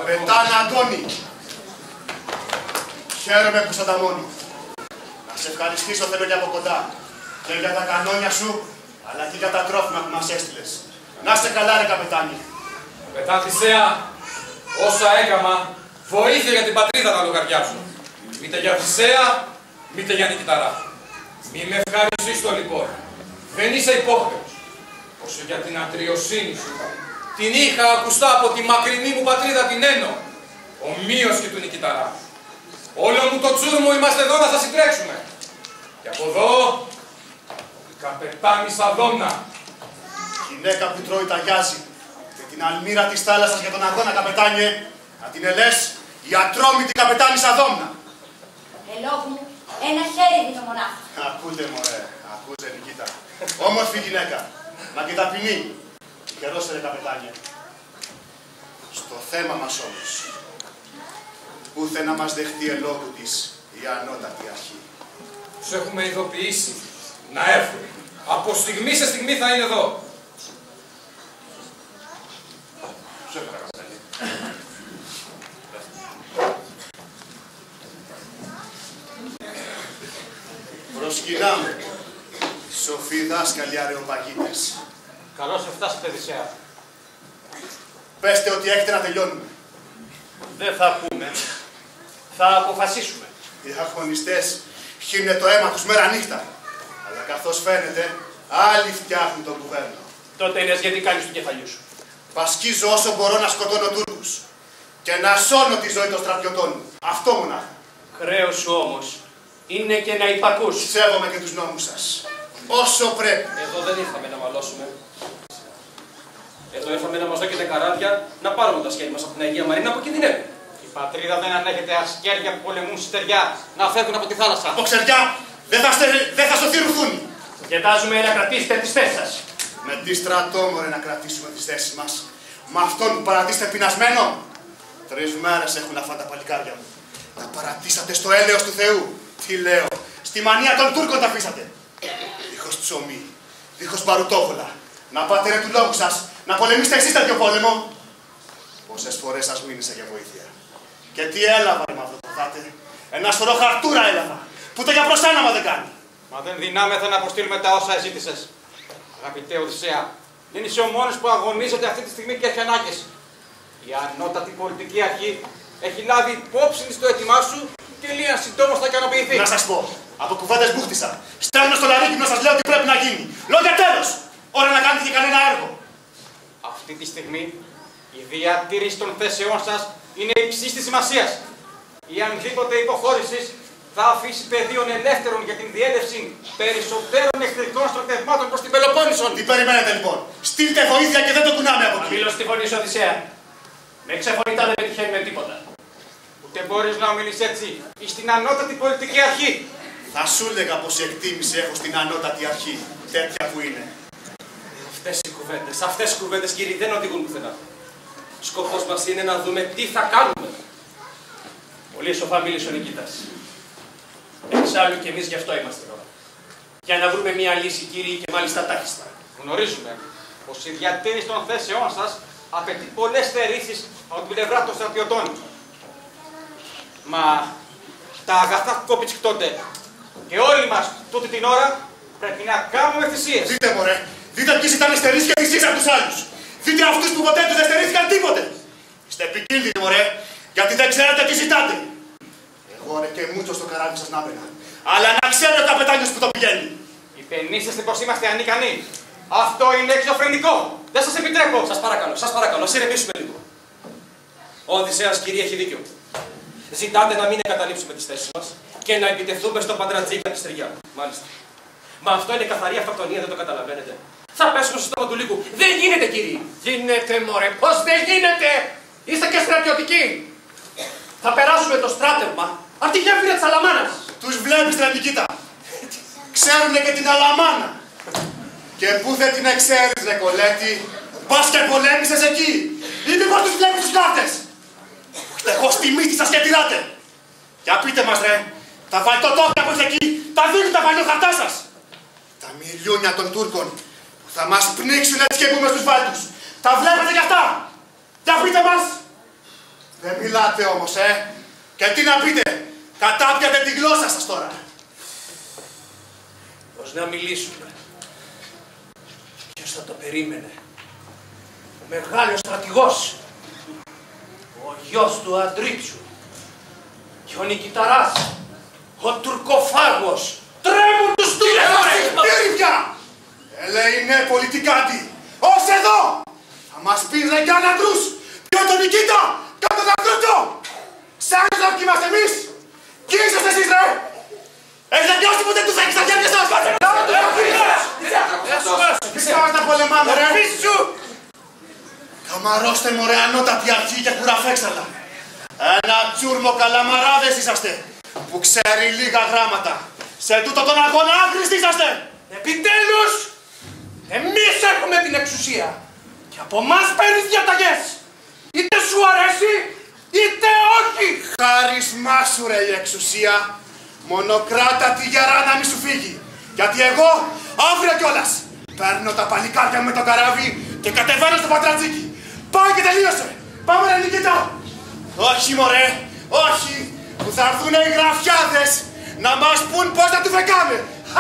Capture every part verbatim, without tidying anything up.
Καπετάν Αντώνη, χαίρομαι που είσαι μόνη. Να σε ευχαριστήσω θέλω και από κοντά. Και για τα κανόνια σου, αλλά και για τα τρόφιμα που μας έστειλες. Να είσαι καλά ρε καπετάνι. Καπετάν Θησέα, όσα έκαμα, βοήθεια για την πατρίδα τα λογαριάζω. Μήτε για Θησέα, μήτε για Νικηταρά. Μη με ευχαριστείς το λοιπόν. Δεν είσαι υπόχρεος. Όσο για την ατριοσύνη σου, την είχα ακουστά από τη μακρινή μου πατρίδα την Ένω. Ομοίως και του Νικηταρά. Όλο μου το τσούρμο είμαστε εδώ να σας συντρέξουμε. Και από εδώ, η καπετάνισσα Δόμνα. Γυναίκα που τρώει ταγιάζει και την αλμύρα της θάλασσας για τον αγώνα καπετάνιε, να την ελές η ατρόμητη καπετάνισσα Δόμνα. Ελόγου μου, ένα χέρι δίνω μονάχα. Ακούτε μωρέ, ακούτε Νικήτα. Όμορφη γυναίκα, μα και ταπεινή. Καιρός ρε καπετάνιε. Στο θέμα μας όμως, ούθε να μας δεχτεί ελόγου της η ανώτατη αρχή. Τους έχουμε ειδοποιήσει να έρθουν. Από στιγμή σε στιγμή θα είναι εδώ. Σου έφερα καπετάνιε. Προσκυνάμε. Σοφοί δάσκαλοι αρεοπαγίτες. Καλώς εφτάσετε, Θησέα. Πέστε ότι έχετε να τελειώνουμε. Δεν θα πούμε. Θα αποφασίσουμε. Οι αγωνιστές χύνουν το αίμα τους μέρα νύχτα. Αλλά καθώς φαίνεται, άλλοι φτιάχνουν τον κουβέρνο. Τότε είναι γιατί κάνεις του κεφαλιού σου. Πασκίζω όσο μπορώ να σκοτώνω Τούρκους. Και να σώνω τη ζωή των στρατιωτών μου. Αυτό μονάχα. Χρέος σου όμως είναι και να υπακούς. Σέβομαι και τους νόμους σας. Όσο πρέπει. Εδώ δεν ήρθαμε να μαλώσουμε. Εδώ ήρθαμε να μας δώσετε καράβια να πάρουμε τα σχέδια μας από την Αγία Μαρίνα από κινδυνεύει. Η πατρίδα δεν ανέχεται ασκέρια που πολεμούν στεριά να φεύγουν από τη θάλασσα. Από ξεριά δεν θα, στε... δεν θα σωθεί ρουθούνη. Κοιτάζουμε να κρατήσετε τις θέσεις σας. Με τι στρατό μωρέ να κρατήσουμε τις θέσεις μας. Με αυτόν που παρατήσετε πεινασμένο. Τρεις μέρες έχουν αυτά τα παλικάρια μου. Τα παρατήσατε στο έλεος του Θεού. Τι λέω, στη μανία των Τούρκων τα αφήσατε. Δίχως ψωμί, δίχως μπαρουτόβολα. Να πάτε ρε του λόγου σας, να πολεμήσετε εσείς τέτοιο πόλεμο. Πόσες φορές σας μίλησα για βοήθεια. Και τι έλαβα με αυτό που φάτε. Ένα σωρό χαρτούρα έλαβα. Που το για προσάναμα δεν κάνει. Μα δεν δυνάμεθα να αποστείλουμε τα όσα ζήτησες. Αγαπητέ Οδυσσέα, δεν είσαι ο μόνος που αγωνίζεται αυτή τη στιγμή και έχει ανάγκες. Η ανώτατη πολιτική αρχή έχει λάβει υπόψη στο έτοιμά σου και λίγα συντόμως θα ικανοποιηθεί. Να σας πω, από κουβέντες που χτίσα. Στέλνω στο λαρίκι να σας λέω τι πρέπει να γίνει. Λόγια τέλος! Ώρα να κάνετε και κανένα έργο. Αυτή τη στιγμή η διατήρηση των θέσεών σας είναι υψής της σημασίας. Η ανδήποτε υποχώρηση θα αφήσει πεδίων ελεύθερων για την διέλευση περισσότερων εχθρικών στρατευμάτων προς την Πελοπόννησο. Τι περιμένετε λοιπόν. Στείλτε βοήθεια και δεν το κουνάμε από εκεί. Μιλώ στη φωνή σου, Οδυσσέα. Με ξεφωνητά δεν πετυχαίνει με τίποτα. Ούτε μπορείς να ομιλείς έτσι στην ανώτατη πολιτική αρχή. Θα σου έλεγα πως η εκτίμηση έχω στην ανώτατη αρχή. Τέτοια που είναι. Αυτές οι κουβέντες, αυτές οι κουβέντες κύριοι δεν οδηγούν πουθενά. Σκοπός μας είναι να δούμε τι θα κάνουμε. Πολύ σοφά μίλησε ο Νικήτας. Εξάλλου και εμείς γι' αυτό είμαστε εδώ. Για να βρούμε μια λύση, κύριοι, και μάλιστα τάχιστα. Γνωρίζουμε πως η διατήρηση των θέσεών σας απαιτεί πολλές στερήσεις από την πλευρά των στρατιωτών. Μα τα αγαθά κόπητσικτώνται. Και όλοι μας τούτη την ώρα πρέπει να κάνουμε θυσίες. Δείτε μωρέ, δείτε ποιοι ήταν στερείς και θυσίες από τους άλλους. Δείτε αυτούς που ποτέ τους δεν στερήθηκαν τίποτε. Είστε επικίνδυνοι μωρέ, γιατί δεν ξέρετε τι ζητάτε. Εγώ ρε και μούτσο στο καράβι σας να μπαινα. Αλλά να ξέρει ο καπετάνιος που το πηγαίνει. Υπενήσεστε πως είμαστε ανίκανοι. Αυτό είναι εξωφρενικό. Δεν σας επιτρέπω. Σας παρακαλώ, σας παρακαλώ, ας ηρεμήσουμε λίγο. Ο Οδυσσέας, κύριε, έχει δίκιο. Ζητάτε να μην εγκαταλείψουμε τις θέσεις μας και να επιτεθούμε στον Παντρατζήκα τη Στεριά. Μάλιστα. Μα αυτό είναι καθαρή αυτοκτονία, δεν το καταλαβαίνετε. Θα πέσουμε στο στόμα του λίγου. Δεν γίνεται, κύριε. Γίνεται, μωρέ. Πώς δεν γίνεται. Είστε και στρατιωτικοί. Θα περάσουμε το στράτευμα από τη γέφυρα της Αλαμάνας. Τους βλέπεις ρε Νικήτα. Ξέρουνε και την Αλαμάνα. Και πού δεν την εξέρεις ρε κολέτη. Πας και πολέμησες εκεί. Ή μήπως τους βλέπεις τους κάρτες. Εγώ στη μύτη σας και τυράτε. Για πείτε μας ρε. Τα βαλτοτόκια που έχει εκεί. Τα δείχνουν τα βαλιοχαρτά σας. Τα μιλιούνια των Τούρκων που θα μας πνίξουν έτσι και μπούμε στους βάλτους. Τα βλέπετε κι αυτά. Για πείτε μας. Δεν μιλάτε όμως, ε! Και τι να πείτε! Κατάπιατε τη γλώσσα σας τώρα! Πώς να μιλήσουμε. Ποιος θα το περίμενε. Ο μεγάλος στρατηγός. Ο γιος του Αντρίτσου. Και ο Νικηταράς. Ο τουρκοφάγος. Τρέμουν τους Τούρκους! Τι πια! Λέει ναι, πολιτικάτι! Ως εδώ! Θα μας πεις ρε κι άναντρους! Ποιο τον Νικήτα! Κάτω τα κρούτο! Ξέρεις να είμαστε εμείς! Κι είσαστε εσείς ρε! Έχετε νιώσει ποτέ τους έχεις στα χέρια σας! Τι κάνεις να πολεμάμε ρε! Καμαρώστε μωρέ ανώτατη αρχή και κουραφέξαλα! Ένα τσούρμο καλαμαράδες είσαστε! Που ξέρει λίγα γράμματα! Σε τούτο τον αγώνα άχρηστοι είσαστε! Επιτέλους! Εμείς έχουμε την εξουσία! Και από εμάς παίρνεις διαταγές! Είτε σου αρέσει, είτε όχι! Χάρισμά σου ρε η εξουσία! Μονοκράτα τη γερά να μη σου φύγει! Γιατί εγώ, αύριο κιόλας, παίρνω τα παλικάρια με το καράβι και κατεβαίνω στο πατρατζίκι! Πάει και τελείωσε! Πάμε ρε Νικήτα! Όχι μωρέ, όχι! Που θα έρθουν οι γραφιάδες να μας πουν πώς να του φεκάμε!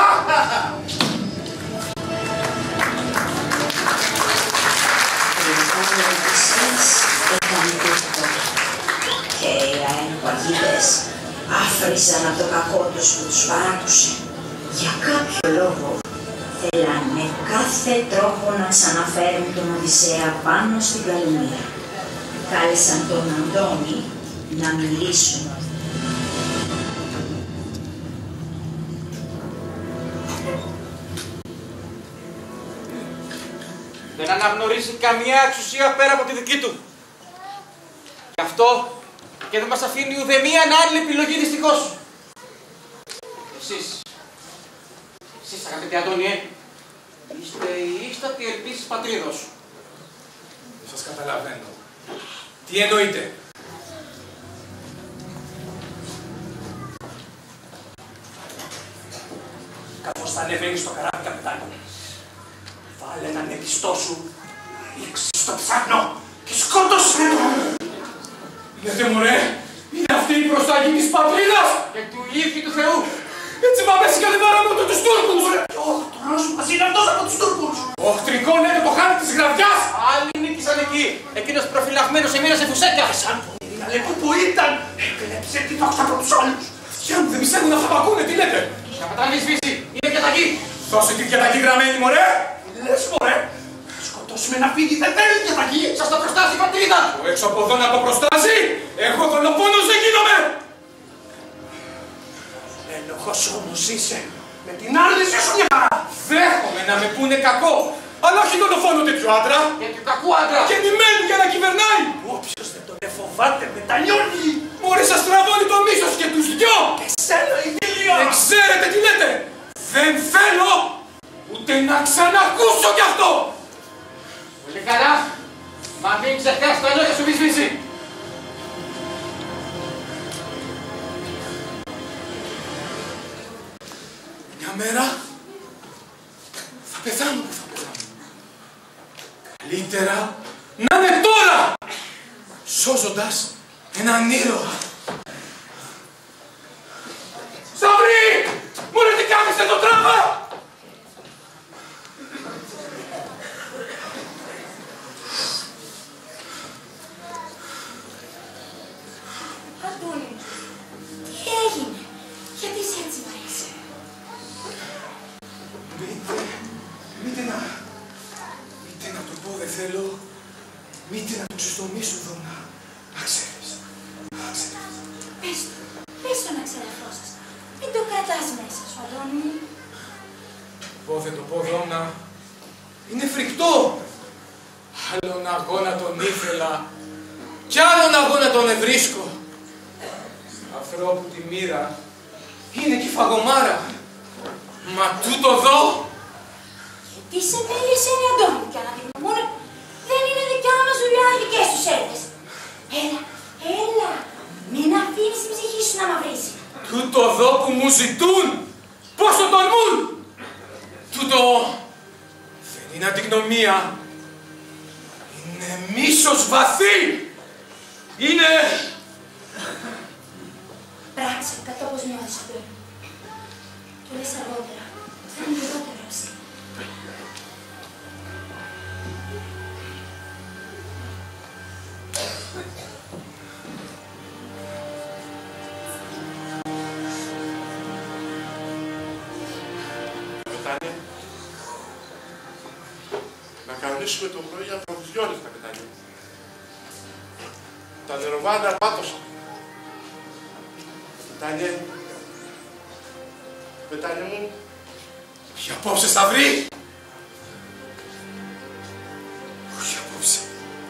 Και οι αενοπαγίδες άφρισαν από το κακό τους που τους παράκουσε. Για κάποιο λόγο θέλαν με κάθε τρόπο να ξαναφέρουν τον Οδυσσέα πάνω στην Καλυμμύρα. Κάλεσαν τον Αντώνη να μιλήσουν. Δεν αναγνωρίζει καμία εξουσία πέρα από τη δική του. Γι' αυτό και δεν μας αφήνει ουδέμια άλλη επιλογή δυστυχώς. Εσείς, εσείς αγαπητέ Αντώνιε, είστε η ίστατη ελπίς της πατρίδος. Δεν σας καταλαβαίνω. Τι εννοείτε? Καθώς θα ανεβαίνεις στο καράβι, καπετάνιο, βάλε έναν εμπιστό σου, ρίξε στο ψάχνο και σκότωσε τον! Λέτε μωρέ, είναι αυτή η προσταγή της πατρίδας Και του ήλθει του Θεού. Έτσι πάμε συγκατεβάραμε ούτε τους Τούρκους! Ο τρός μας είναι αυτός από τους Τούρκους! Οχτρικό λέτε το χάρτη της γραβιάς! Άλλοι νίκησαν εκεί. Εκείνος προφυλαγμένος εμείνασε φουσέκα. Σαν πονηρή Αλεπού που ήταν, έκλεψε τη δόξα από τους άλλους! Αυτιά μου δεν πιστεύουν αυτά που ακούνε, τι λέτε! Καπετάνη σβήσει, είναι διαταγή. Δώσε τη διαταγή γραμμένη μωρέ! Λες μωρέ, σκοτώσουμε ένα φίδι δεν θέλει διαταγή! Σας το προστάζει η πατρίδα. Ο έξω από εδώ να το προστάζει! Εγώ δολοφόνος δεν γίνομαι! Έλοχος όμως είσαι, με την άρνηση σου μια χαρά! Δέχομαι να με πούνε κακό! Αλλά όχι δολοφόνο τέτοιο άντρα! Για του κακού άντρα. Και νημένη για να κυβερνάει! Όποιος δεν τον εφοβάται μετανιώνει! Μωρέ σας τραβώνει το μίσος και τους δυο! Εσένα η τελεία! Δεν ξέρετε τι λέτε! Δεν θέλω ούτε να ξανακούσω κι αυτό! Πολύ καλά. Μα μην ξεχάσεις τα λόγια σου μη σβήσει. Μια μέρα θα πεθάνω που θα πεθάνω. Καλύτερα να είναι τώρα! Σώζοντας έναν ήρωα. Σταύρη! Μωρέ τι κάνεις εδώ τράβα! Αντώνη, τι έγινε? Γιατί είσαι έτσι βαρύς? Μήτε, μήτε να, μήτε να το πω δεν θέλω, μήτε να το ξεστομίσω εδώ να, να ξέρεις, να ξέρεις. Πες το, πες το να ξερεφρώσεις. Μην το κρατάς μέσα σου, Αντώνη μου. Πω δεν το πω εδώ να, είναι φρικτό. Άλλον αγώνα τον ήθελα κι άλλον αγώνα τον ευρίσκω. Ανθρώπου τη μοίρα είναι κι φαγωμάρα. Μα τούτο δω. Τι σε μέλησε είναι Αντώνη και να την πούνε, δεν είναι δικιά μας δουλειά οι δικές τους έρτες. Έλα, έλα, μην αφήνεις την ψυχή σου να μαυρίσει. Τούτο δω που μου ζητούν, πώς το τολμούν. Τούτο δεν είναι αντιγνωμία, είναι μίσος βαθύ. Είναι! Πράξε κατά όπως νιώθεις πριν. Το λες αργότερα. Θα είναι λιγότερο εσύ. Καπετάνιε, να κανονίσουμε το πρωί για προβιζιόνες, καπετάνιε. Τα νεροβάνα πάτωσαν. Καπετάνιε, καπετάνιε μου, Για απόψε, Σταυρή! Όχι απόψε.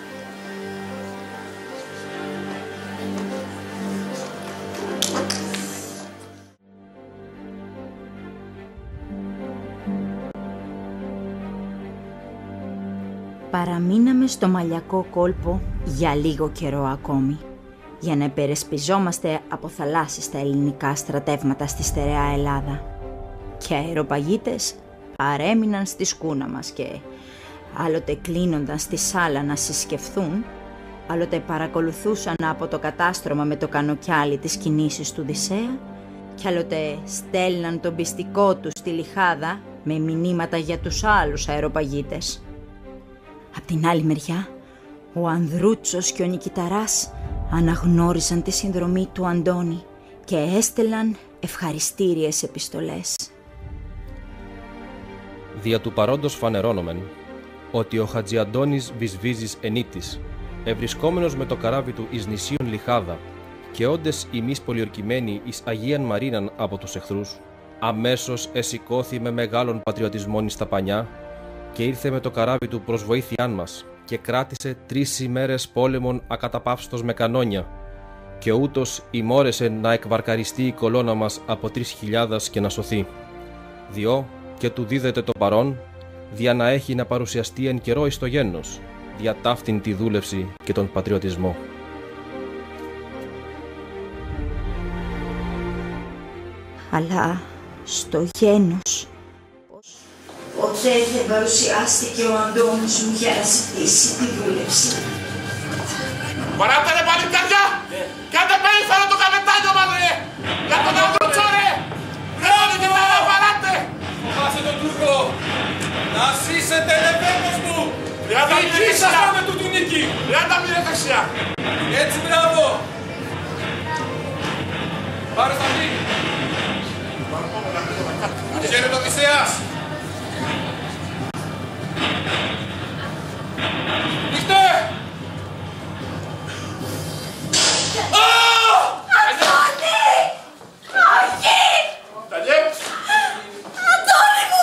Παραμείναμε στο μαλλιακό κόλπο για λίγο καιρό ακόμη, για να υπερασπιζόμαστε από θαλάσσης τα ελληνικά στρατεύματα στη στερεά Ελλάδα. Και αεροπαγίτες παρέμειναν στη σκούνα μας και άλλοτε κλείνονταν στη σάλα να συσκεφθούν, άλλοτε παρακολουθούσαν από το κατάστρωμα με το κανοκιάλι τις κινήσεις του Οδυσσέα κι άλλοτε στέλναν τον πιστικό του στη Λιχάδα με μηνύματα για τους άλλους αεροπαγίτες. Απ' την άλλη μεριά, ο Ανδρούτσος και ο Νικηταράς αναγνώρισαν τη συνδρομή του Αντώνη και έστελαν ευχαριστήριες επιστολές. Δια του παρόντος φανερώνομεν ότι ο Χατζιαντώνης Βυσβίζης Ενίτης, ευρισκόμενος με το καράβι του εις νησίον Λιχάδα και όντες ημείς πολιορκημένοι εις Αγίαν Μαρίναν από τους εχθρούς, αμέσως εσηκώθη με μεγάλον πατριωτισμόν εις τα πανιά και ήρθε με το καράβι του προς βοήθειάν μας και κράτησε τρεις ημέρες πόλεμον ακαταπαύστος με κανόνια και ούτως ημόρεσε να εκβαρκαριστεί η κολόνα μας από τρεις χιλιάδας και να σωθεί. Διό και του δίδεται το παρόν, δια να έχει να παρουσιαστεί εν καιρό εις το γένος, δια ταύτην τη δούλευση και τον πατριωτισμό. Αλλά στο γένος Ποτέ δεν παρουσιάστηκε ο Αντώνης μου για να ζητήσει τη δούλευση. Παράτε ρε παλικάρια! Κάντε περήφανο το καπετάνιο μας ρε! Για τον Ανδρούτσο ρε! Ρε όλοι και τα παράτε! Φοβάσαι τον Τούρκο! Να ζήσετε λεβέντες μου! Δική σας με του νίκη! τριάντα μοίρες δεξιά! Έτσι μπράβο! Πάρε στα μη! Χαίρετο Οδυσσέας! Νύχτε! Αντώνη! Όχι! Ταλιέ! Αντώνη μου!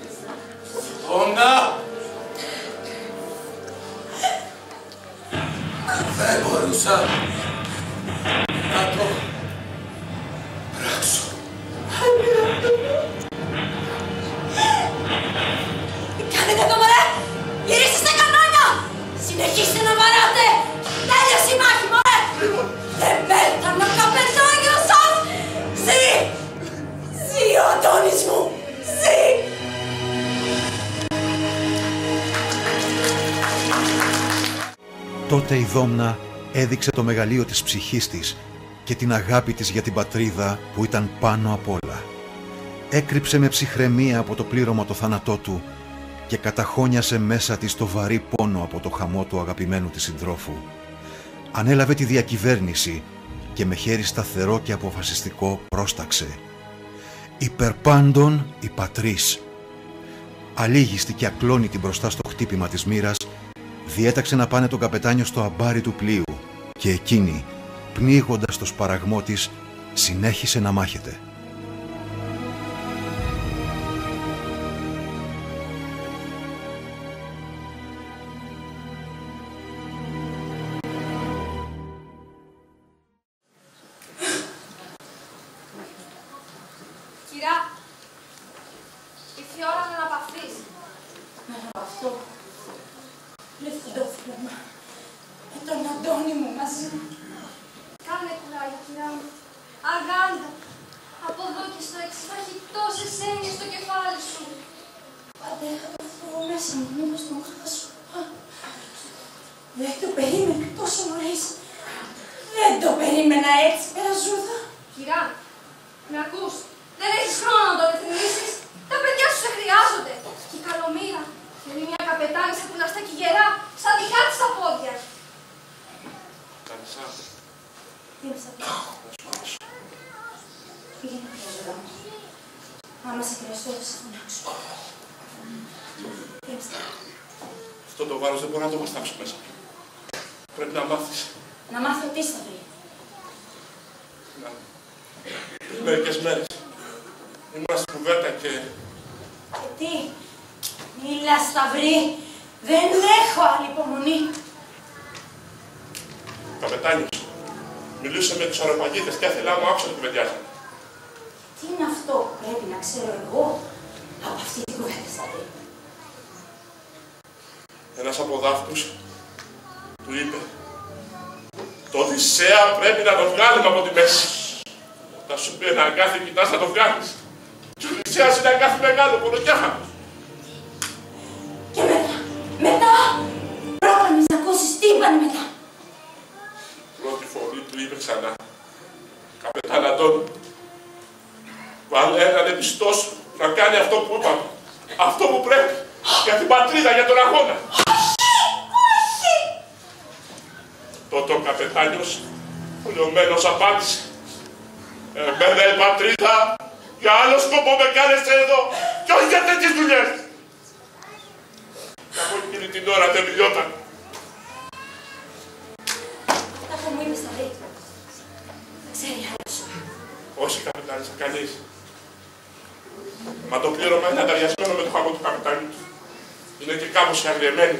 Όντα! Δεν μπορούσα να το πράξω. Κάνετε το μωρέ! Γυρίστε στα κανόνια! Συνεχίστε να βαράτε! Τέλειωσε η μάχη μωρέ! Δεν πέθανε ο καπετάνιος σας! Ζει! Ζει ο Αντώνης μου! Ζει! Τότε η Δόμνα έδειξε το μεγαλείο της ψυχής της και την αγάπη της για την πατρίδα που ήταν πάνω απ' όλα. Έκρυψε με ψυχραιμία από το πλήρωμα το θάνατό του και καταχώνιασε μέσα της το βαρύ πόνο από το χαμό του αγαπημένου της συντρόφου. Ανέλαβε τη διακυβέρνηση και με χέρι σταθερό και αποφασιστικό πρόσταξε. Υπερπάντων η πατρίς. Αλίγιστη και ακλόνητη μπροστά στο χτύπημα της μοίρας, διέταξε να πάνε τον καπετάνιο στο αμπάρι του πλοίου και εκείνη, πνίγοντας το σπαραγμό της, συνέχισε να μάχεται. Κυρά, ήρθε η ώρα να αναπαυθείς. Να αναπαυτώ. Λευκοντόφυλλωμα. Με τον Αντώνη μου μαζί. Κάνε κουράγιο, κυρά μου. Αγάντα. Από εδώ και στο έξι θα έχει τόσες έννοιες στο κεφάλι σου. Πάντα είχα το φόβο μέσα μου, μήπως τον χάσω. Δεν το περίμενα τόσο νωρίς. το περίμενα έτσι, Περαζούδα. Κυρά, με ακούς. Δεν έχεις χρόνο να το ρυθμίσεις. Τα παιδιά σου σε χρειάζονται. Και η Καλομήρα θέλει μια καπετάνισσα που να στέκει γερά, σαν δικά της τα πόδια. Κανισά. Τι είναι αυτά. Πήγαινε, Περαζούδα. Άμα σε χρειαστώ, θα σε φωνάξω. Τι είναι αυτά. Αυτό το βάρος δεν μπορώ να το βαστάξω μέσα. Πρέπει να μάθεις. Να μάθω τι θα βρει. Να. Μερικές μέρες. Ήμουν στην κουβέρτα και... Και τι. Μίλα, Σταυρή. Δεν έχω άλλη υπομονή. Καπετάνιος. Μιλούσε με τους αεροπαγίτες και άθελά μου άκουσα να κουβεντιάζανε. Τι είναι αυτό που πρέπει να ξέρω εγώ από αυτή την κουβέντα, Σταυρή. Ένας από δάφτους του είπε «Το Οδυσσέα πρέπει να το βγάλουμε από τη μέση». Όταν σου πει ένα αγκάθι κοιτάς να το βγάλεις. Και ο Οδυσσέας είναι αγκάθι μεγάλο, πονοκέφαλος. Και μετά, μετά, πρόγραμμες να ακούσεις τι είπανε μετά. Πρώτη φωνή του είπε ξανά «Καπετάν Αντώνη, βάλε έναν εμπιστό σου να κάνει αυτό που είπαμε. Αυτό που πρέπει. Για την πατρίδα, για τον αγώνα». Όχι! Τότε ο καπετάνιος, ολιωμένος απάντησε «Εμένα η πατρίδα, για άλλο σκοπό με κάνεστε εδώ και όχι για τέτοιες δουλειές». Και από εκείνη την ώρα δεν μιλιόταν. Αυτά που μου είπες, Σταυρή, δεν ξέρει άλλος. Όχι, καπετάνισσα, κανείς. Μα το πλήρωμα είναι ανταριασμένο με το χαμό του καπετάνιου του. Είναι και κάπως αγριεμένη.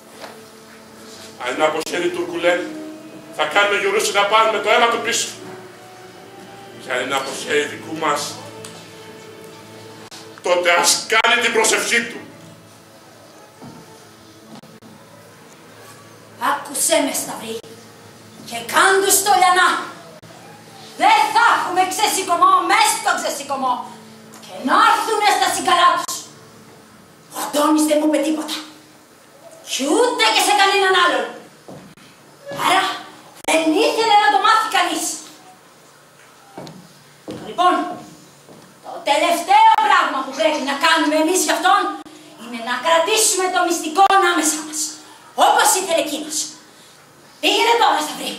Αν είναι από χέρι Τούρκου λένε, θα κάνουμε γιορούση να πάρουμε το αίμα του πίσω. Και αν είναι από χέρι δικού μας, τότε ας κάνει την προσευχή του. Άκουσέ με, Σταυρή, και κάντου στο λιανά. Δεν θα έχουμε ξεσηκωμό μες στο ξεσηκωμό και να έρθουνε στα συγκαλά τους. Ο Αντώνης δεν μου είπε τίποτα. Κι ούτε και σε κανέναν άλλον. Άρα δεν ήθελε να το μάθει κανείς. Λοιπόν, το τελευταίο πράγμα που πρέπει να κάνουμε εμείς γι' αυτόν είναι να κρατήσουμε το μυστικό ανάμεσά μας. Όπως ήθελε εκείνος. Πήγαινε τώρα, Σταυρή.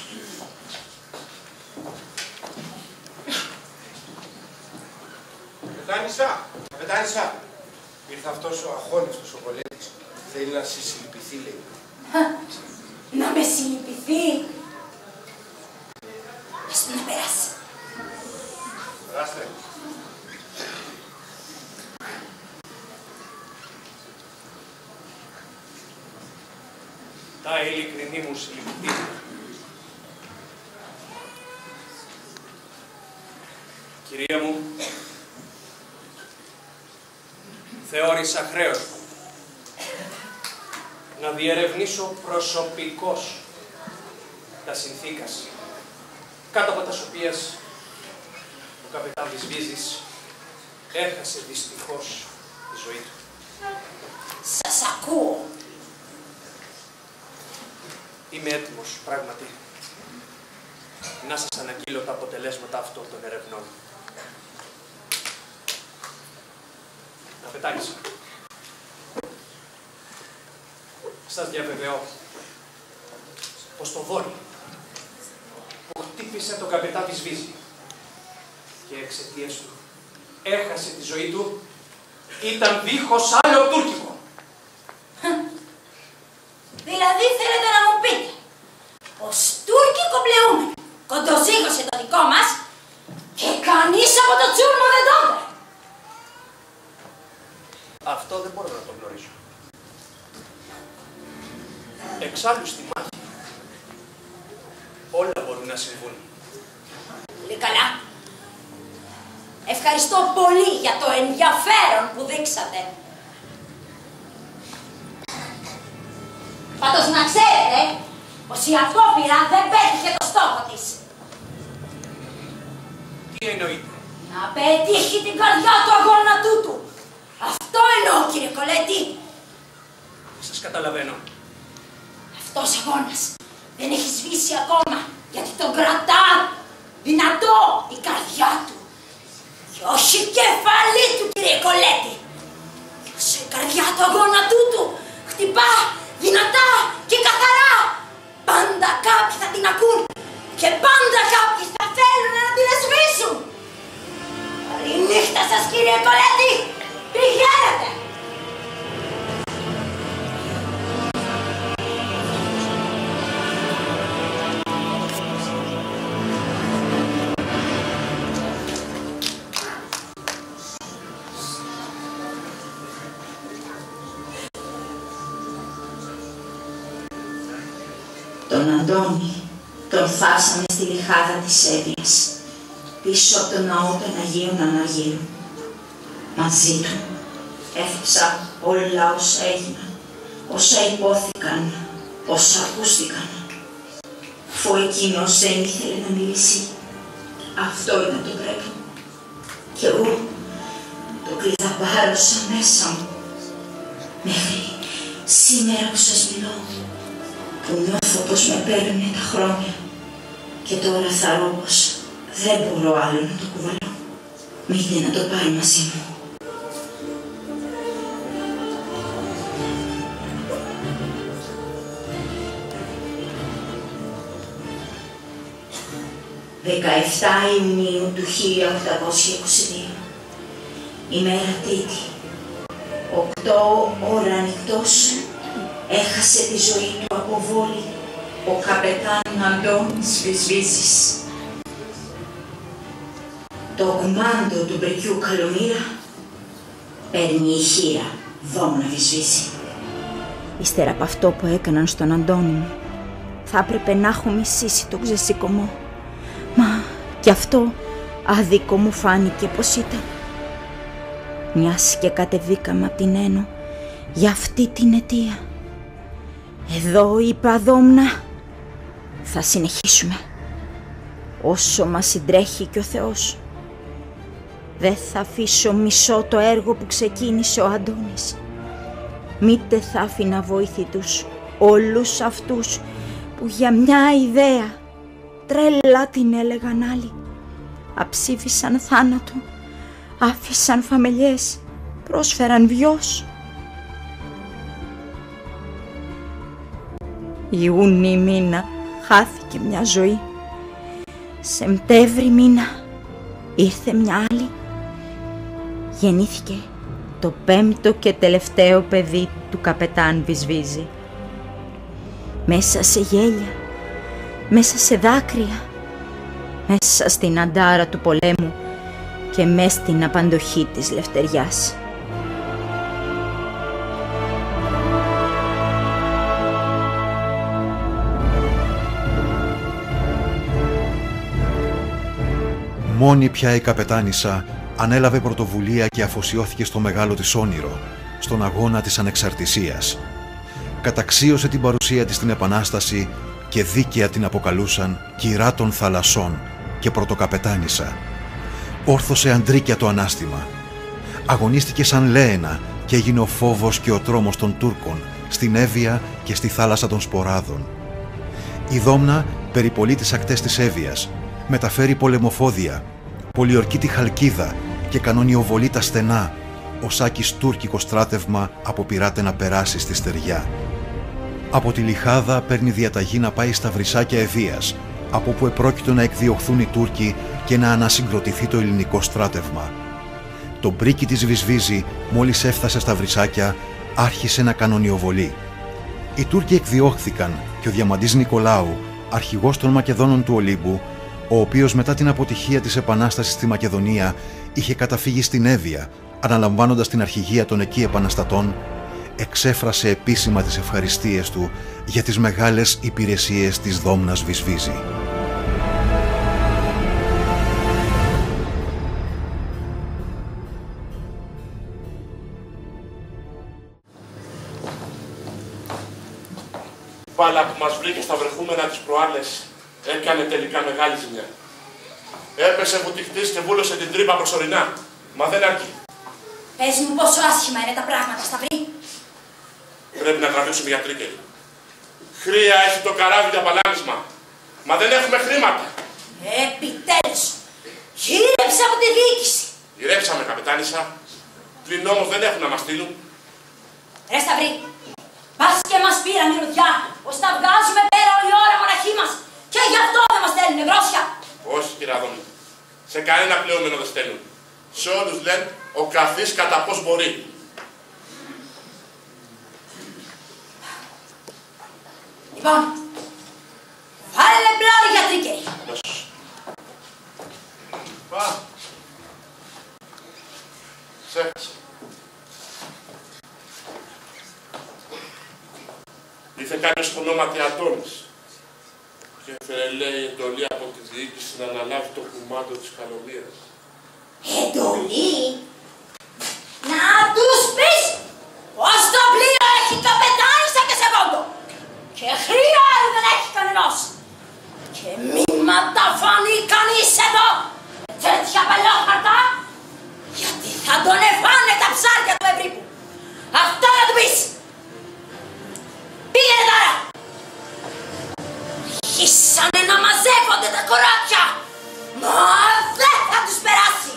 Καπετάνισσα, καπετάνισσα. Ήρθε αυτός ο αχώνευτος ο πολέμης. Θέλει να σε συλληπιθεί, λέει. Να με συλληπιθεί. Ας του να περάσει. Περάστε. Τα ειλικρινή μου συλληπιτήρια. Κυρία μου, θεώρησα χρέος μου να διερευνήσω προσωπικώς τα συνθήκας κάτω από τα οποίες ο καπετάν Βυσβίζης έχασε δυστυχώς τη ζωή του. Σας ακούω. Είμαι έτοιμος, πράγματι, να σας αναγγείλω τα αποτελέσματα αυτών των ερευνών. Καπετάνισσα, σας διαβεβαιώ πως το δόρυ που χτύπησε τον καπετάν Βυσβίζη και εξαιτίας του έχασε τη ζωή του ήταν δίχως άλλο τουρκικό. Δηλαδή θέλετε να μου πείτε πως τουρκικό πλεούμενο κοντοζήγωσε το δικό μας και κανείς από το τσούρμο δεν το είδε. Αυτό δεν μπορώ να το γνωρίζω. Εξάλλου στη μάχη όλα μπορούν να συμβούν. Πολύ καλά. Ευχαριστώ πολύ για το ενδιαφέρον που δείξατε. Πάντως να ξέρετε πως η απόπειρα δεν πέτυχε το στόχο της. Τι εννοείται? Να πετύχει την καρδιά του αγώνα τούτου. Αυτό εννοώ, κύριε Κολέτη. Σας καταλαβαίνω. Αυτός αγώνας δεν έχει σβήσει ακόμα γιατί τον κρατά δυνατό η καρδιά του. Και όχι η κεφαλή του, κύριε Κολέτη. Και όσο η καρδιά του αγώνα τούτου χτυπά δυνατά και καθαρά, πάντα κάποιοι θα την ακούν και πάντα κάποιοι θα θέλουν να την εσβήσουν. Καλή νύχτα σας, κύριε Κολέτη. Πηγαίνετε. Τον Αντώνη τον φάσαμε στη λιχάδα της Εύβοιας, πίσω από τον ναό των Αγίων Αναγύρων. Μαζί του έθιψα όλα όσα έγιναν, όσα υπόθηκαν, όσα ακούστηκαν. Αφού εκείνος δεν ήθελε να μιλήσει, αυτό ήταν το πρέπει. Κι εγώ το κλειδαμπάρωσα μέσα μου, μέχρι σήμερα που σας μιλώ, που νιώθω πως με παίρνουνε τα χρόνια και τώρα θαρώ πως δεν μπορώ άλλο να το κουβαλώ. Μήτε να το πάρει μαζί μου. δεκαεφτά Ιουνίου του χίλια οκτακόσια είκοσι δύο, ημέρα Τρίτη, οκτώ ώρα νυχτός, έχασε τη ζωή του από βόλη ο καπετάν Αντώνης Βυσβίζης. Το κουμάντο του μπρικιού Καλομήρα παίρνει η χείρα Δόμνα Βυσβίζη. Ύστερα από αυτό που έκαναν στον Αντώνη μου, θα έπρεπε να έχω μισήσει τον ξεσηκωμό. Μα κι αυτό άδικο μου φάνηκε πως ήταν. Μιας και κατεβήκαμε απ' την Ένω για αυτή την αιτία. Εδώ, είπα Δόμνα, θα συνεχίσουμε όσο μας συντρέχει και ο Θεός. Δεν θα αφήσω μισό το έργο που ξεκίνησε ο Αντώνης. Μήτε θα άφηνα βοήθητους όλους αυτούς που για μια ιδέα, τρέλα την έλεγαν άλλοι, αψήφισαν θάνατο, άφησαν φαμελιές, πρόσφεραν βιός. Ιούνι μήνα χάθηκε μια ζωή. Σεπτέμβρη μήνα ήρθε μια άλλη. Γεννήθηκε το πέμπτο και τελευταίο παιδί του καπετάν Βυσβίζη. Μέσα σε γέλια, μέσα σε δάκρυα, μέσα στην αντάρα του πολέμου και μες στην απαντοχή της λευτεριάς. Μόνη πια η καπετάνισσα ανέλαβε πρωτοβουλία και αφοσιώθηκε στο μεγάλο της όνειρο, στον αγώνα της ανεξαρτησίας. Καταξίωσε την παρουσία της στην Επανάσταση και δίκαια την αποκαλούσαν κυρά των θαλασσών και πρωτοκαπετάνισσα. Όρθωσε αντρίκια το ανάστημα. Αγωνίστηκε σαν Λέενα και έγινε ο φόβος και ο τρόμος των Τούρκων στην Εύβοια και στη θάλασσα των Σποράδων. Η Δόμνα περιπολεί τις ακτές της Εύβοιας, μεταφέρει πολεμοφόδια, πολιορκεί τη Χαλκίδα και κανονιοβολεί τα στενά, ο Σάκης τούρκικο στράτευμα αποπειράται να περάσει στη στεριά. Από τη Λιχάδα παίρνει διαταγή να πάει στα Βρυσάκια Ευβοίας, από όπου επρόκειτο να εκδιωχθούν οι Τούρκοι και να ανασυγκροτηθεί το ελληνικό στράτευμα. Το μπρίκι της Βυσβίζη, μόλις έφτασε στα Βρυσάκια, άρχισε να κανονιοβολεί. Οι Τούρκοι εκδιώχθηκαν και ο Διαμαντής Νικολάου, αρχηγός των Μακεδόνων του Ολύμπου, ο οποίος μετά την αποτυχία της Επανάστασης στη Μακεδονία είχε καταφύγει στην Εύβοια, αναλαμβάνοντας την αρχηγία των εκεί επαναστατών, εξέφρασε επίσημα τις ευχαριστίες του για τις μεγάλες υπηρεσίες της Δόμνας Βυσβίζη. Μπάλα που μας βρήκε στα βρεχούμενα τις προάλλες έκανε τελικά μεγάλη ζημιά. Έπεσε βουτυχτής και βούλωσε την τρύπα προσωρινά. Μα δεν αρκεί. Πες μου πόσο άσχημα είναι τα πράγματα, Σταυρή. Πρέπει να τραβήσουμε για τρίκερη. Χρία έχει το καράβι για παλάνισμα. Μα δεν έχουμε χρήματα. Επιτέλους, γύρεψε από τη διοίκηση. Γυρέψαμε, καπετάνισσα. Πλην όμως δεν έχουν να μας στείλουν. Ρε Σταυρή, πας και μας πήραν η ρουδιά, ώστε να βγάζουμε πέρα όλη ώρα μοναχή μας. Και γι' αυτό δεν μας στέλνουν γρόσια. Όχι, κύριε Αδόνη. Σε κανένα πλεόμενο δεν στέλνουν. Σε όλους λένε ο καθής κατά πώς μπορεί. Λοιπόν, βάλε μπλάρι για τρίκερη. Πά. Ξέχασα. Ήρθε κάποιος στο ονόματι Αντώνης και έφερε, λέει, εντολή από τη διοίκηση να αναλάβει το κουμάντο της Καλομήρας. Εντολή? Να τους πεις πως το πλοίο έχει καπετάνισσα και σε πόντο και χρειάζεται δεν έχει κανενός. Και μη ματαφανεί κανείς εδώ με τέτοια παλιόχαρτα, γιατί θα τον εφάνε τα ψάρια του Ευρύπου. Αυτό να του πεις. Πήγαινε τώρα. Αρχίσανε να μαζεύονται τα κοράκια, μα δεν θα τους περάσει.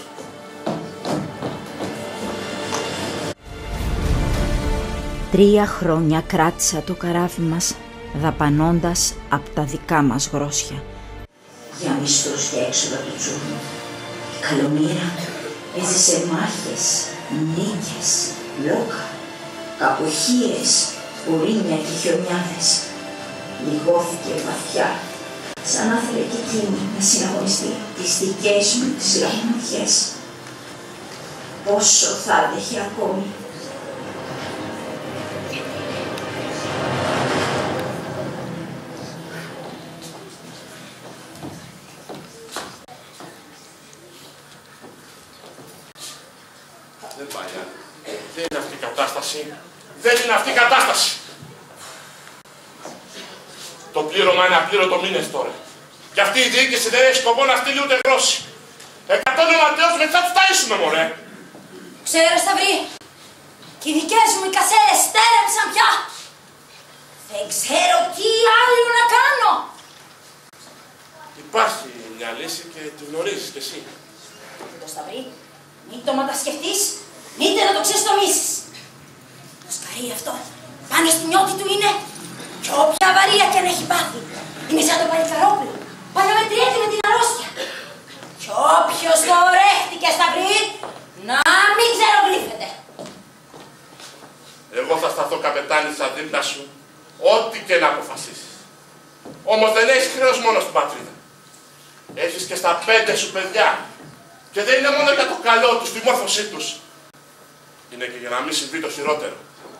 Τρία χρόνια κράτησα το καράβι μας, δαπανώντας απ' τα δικά μας γρόσια. Για μισθούς και έξοδα του τσούρνου. Η Καλομήρα έζησε μάχες, νίκες, λόκα, καποχίες, ουρίνια και χιονιάδες. Λιγώθηκε βαθιά, σαν να ήθελε και εκείνη να συναγωνιστεί τις δικές μου τις λαχμαδιές. Πόσο θα άντεχε ακόμη. Δεν πάει, α. Δεν είναι αυτή η κατάσταση. Δεν είναι αυτή η κατάσταση. Το πλήρωμα είναι απλήρωτο μήνες τώρα. Και αυτή η διοίκηση δεν έχει σκοπό να στείλει ούτε γρόση. Εκατό νοματέως μετά τους ταΐσουμε, μωρέ. Ξέρω, Σταυρή, και οι δικές μου οι κασέρες στέρεψαν πια. Δεν ξέρω τι άλλο να κάνω. Υπάρχει μια λύση και τη γνωρίζεις κι εσύ. Το Σταυρή, μην το ματασκεφτείς, μήτε να το ξεστομίσεις. Το σκαρί αυτό πάνω στη νιώτη του είναι κι όποια βαρία κι αν έχει πάθει. Είναι σαν το παλικαρόπουλο, πανομετριέται με την αρρώστια. Κι όποιος το ορέχτηκε, Σταυρή, να μην ξερογλύφεται. Εγώ θα σταθώ, καπετάνισσα, δίπλα σου, ό,τι και να αποφασίσεις. Όμως δεν έχεις χρέος μόνο στην πατρίδα. Έχεις και στα πέντε σου παιδιά. Και δεν είναι μόνο για το καλό τους, τη μόρφωσή τους. Είναι και για να μην συμβεί το χειρότερο.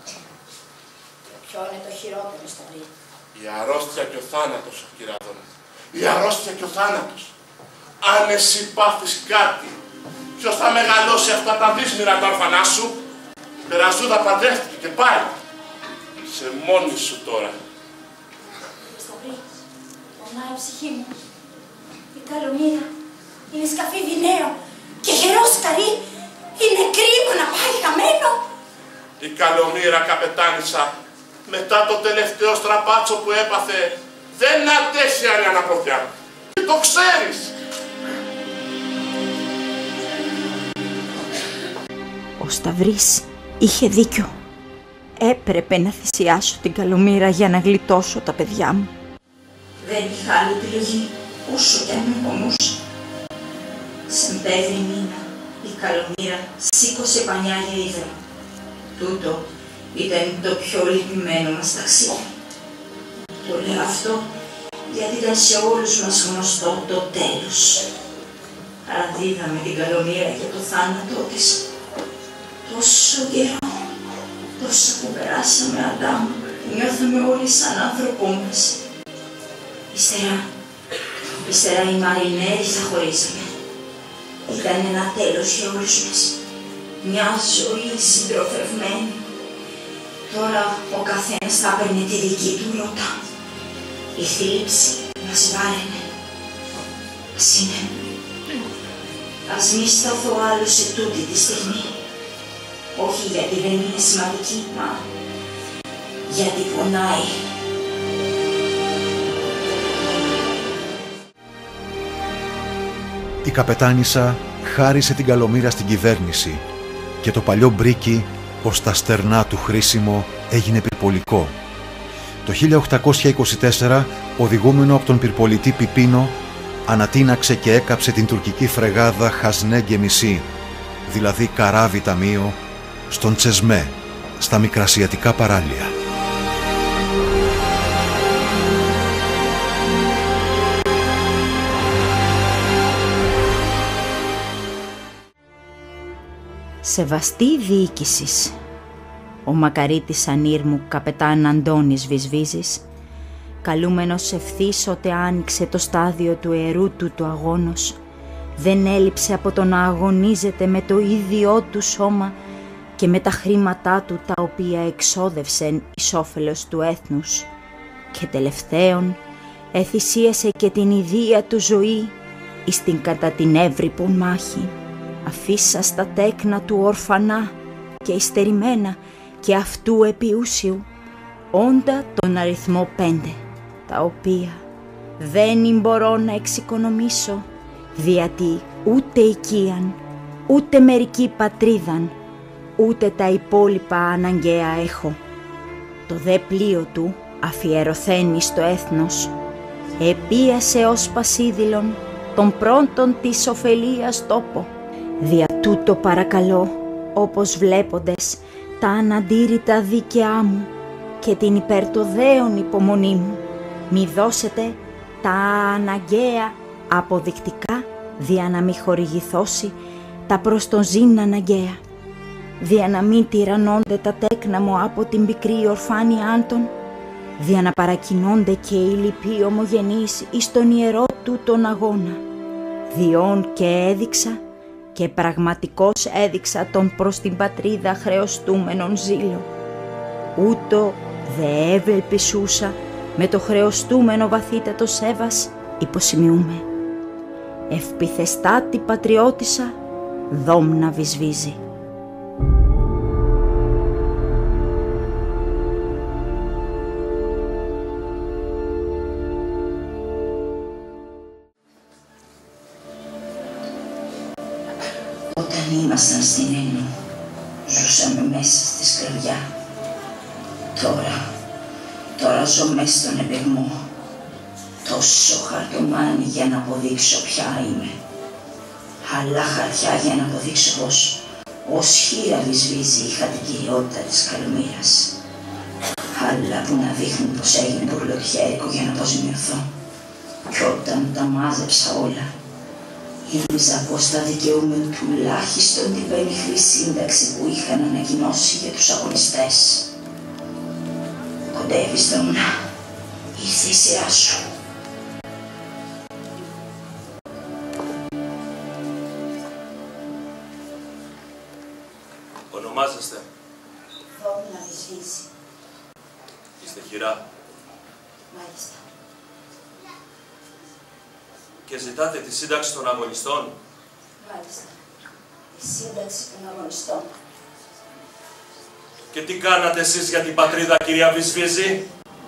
Ποιο είναι το χειρότερο, Σταυρή? Η αρρώστια και ο θάνατος, κύριε Αδόνη. Η αρρώστια και ο θάνατος. Αν εσύ πάθεις κάτι, ποιος θα μεγαλώσει αυτά τα δύσμυρα τα όρφανά σου? Περαζούδα παντρεύτηκε και πάει. Σε μόνη σου τώρα. Σταυρή, πονάει η ψυχή μου. Η Καλομήρα είναι σκαφίδι νέο και γερό σκαρί. Είναι κρίμα να πάει χαμένο. Η Καλομήρα, καπετάνισσα, μετά το τελευταίο στραπάτσο που έπαθε, δεν αντέχει άλλη αναποδιά. Και το ξέρεις. Ο Σταυρής είχε δίκιο. Έπρεπε να θυσιάσω την Καλομήρα για να γλιτώσω τα παιδιά μου. Δεν είχα άλλη επιλογή, όσο κι αν με πονούσε. Σε πέδρη μήνα, η Καλομήρα σήκωσε πανιά για ύδρο. Τούτο ήταν το πιο λυπημένο μας ταξίδι. Το λέω αυτό γιατί ήταν σε όλους μας γνωστό το τέλος. Παραδίδαμε την Καλομήρα για το θάνατό της. Τόσο καιρό, τόσο που περάσαμε, Αντάμ, νιώθαμε όλοι σαν άνθρωπό μας. Ύστερα, ύστερα η Μαρινέρη θα χωρίζαμε. Ήταν ένα τέλος για όλους μας. Μια ζωή συντροφευμένη. Τώρα ο καθένας θα έπαιρνε τη δική του ρότα. Η θλίψη μας βάραινε. Ας είναι. Ας μη σταθώ άλλο σε τούτη τη στιγμή. Όχι γιατί δεν είναι σημαντική, μα γιατί πονάει. Η καπετάνισσα χάρισε την καλομήρα στην κυβέρνηση και το παλιό μπρίκι, ως τα στερνά του χρήσιμο, έγινε πυρπολικό. Το χίλια οκτακόσια είκοσι τέσσερα, οδηγούμενο από τον πυρπολιτή Πιπίνο, ανατείναξε και έκαψε την τουρκική φρεγάδα Χασνέ Γκεμισί, δηλαδή καράβι ταμείο, στον Τσεσμέ, στα μικρασιατικά παράλια. Σεβαστή διοίκησης. Ο μακαρίτης ανήρμου καπετάν Αντώνης Βυσβίζης, καλούμενος ευθύς ότε άνοιξε το στάδιο του ιερού του το αγώνος, δεν έλειψε από το να αγωνίζεται με το ίδιό του σώμα και με τα χρήματά του τα οποία εξόδευσεν εις όφελος του έθνους, και τελευταίον εθυσίασε και την ιδία του ζωή εις την κατά την εύρυπον μάχη, αφήσα στα τέκνα του ορφανά και υστερημένα και αυτού επιούσιου, όντα τον αριθμό πέντε, τα οποία δεν μπορώ να εξοικονομήσω, διότι ούτε οικίαν, ούτε μερική πατρίδαν, ούτε τα υπόλοιπα αναγκαία έχω. Το δε πλοίο του, αφιερωθένει στο έθνος, επίασε ως πασίδηλον τον πρώτον της ωφελίας τόπο. Δια τούτο παρακαλώ, όπως βλέποντες, τα αναντήρητα δίκαιά μου και την υπερτοδέον υπομονή μου, μη δώσετε τα αναγκαία αποδεικτικά, δια να μη χορηγηθώσει τα προς τον ζήν αναγκαία, δια να μην τυραννώνται τα τέκνα μου από την πικρή ορφάνη Άντων, δια να παρακινώνται και οι λοιποί ομογενείς εις τον ιερό του τον αγώνα, διόν και έδειξα και πραγματικώς έδειξα τον προς την πατρίδα χρεωστούμενον ζήλο. Ούτω δε ευελπισούσα με το χρεωστούμενο βαθύτατο σέβας υποσημειούμε. Ευπιθεστάτη πατριώτισσα δόμνα Βυσβίζη. Όταν ήμασταν στην Εννού, ζούσαμε μέσα στη σκλαβιά. Τώρα, τώρα ζω μέσα στον επεγμό. Τόσο χαρτομάνι για να αποδείξω ποια είμαι. Αλλά χαρτιά για να αποδείξω πως ως χείρα Βυσβίζη είχα την κυριότητα της καλομήρας. Άλλα που να δείχνουν πως έγινε πουρλοτιέρικο για να αποζημιωθώ. Κι όταν τα μάζεψα όλα, ήλπιζα πως θα δικαιούμαι τουλάχιστον την πενιχρή σύνταξη που είχαν ανακοινώσει για τους αγωνιστές. Κοντεύεις τον, ήρθε η σειρά σου. Ονομάζεστε? Δόμνα Βυσβίζη. Είστε χειρά? Μάλιστα. Και ζητάτε τη σύνταξη των αγωνιστών? Μάλιστα. Τη σύνταξη των αγωνιστών. Και τι κάνατε εσείς για την πατρίδα, κυρία Βυσβίζη?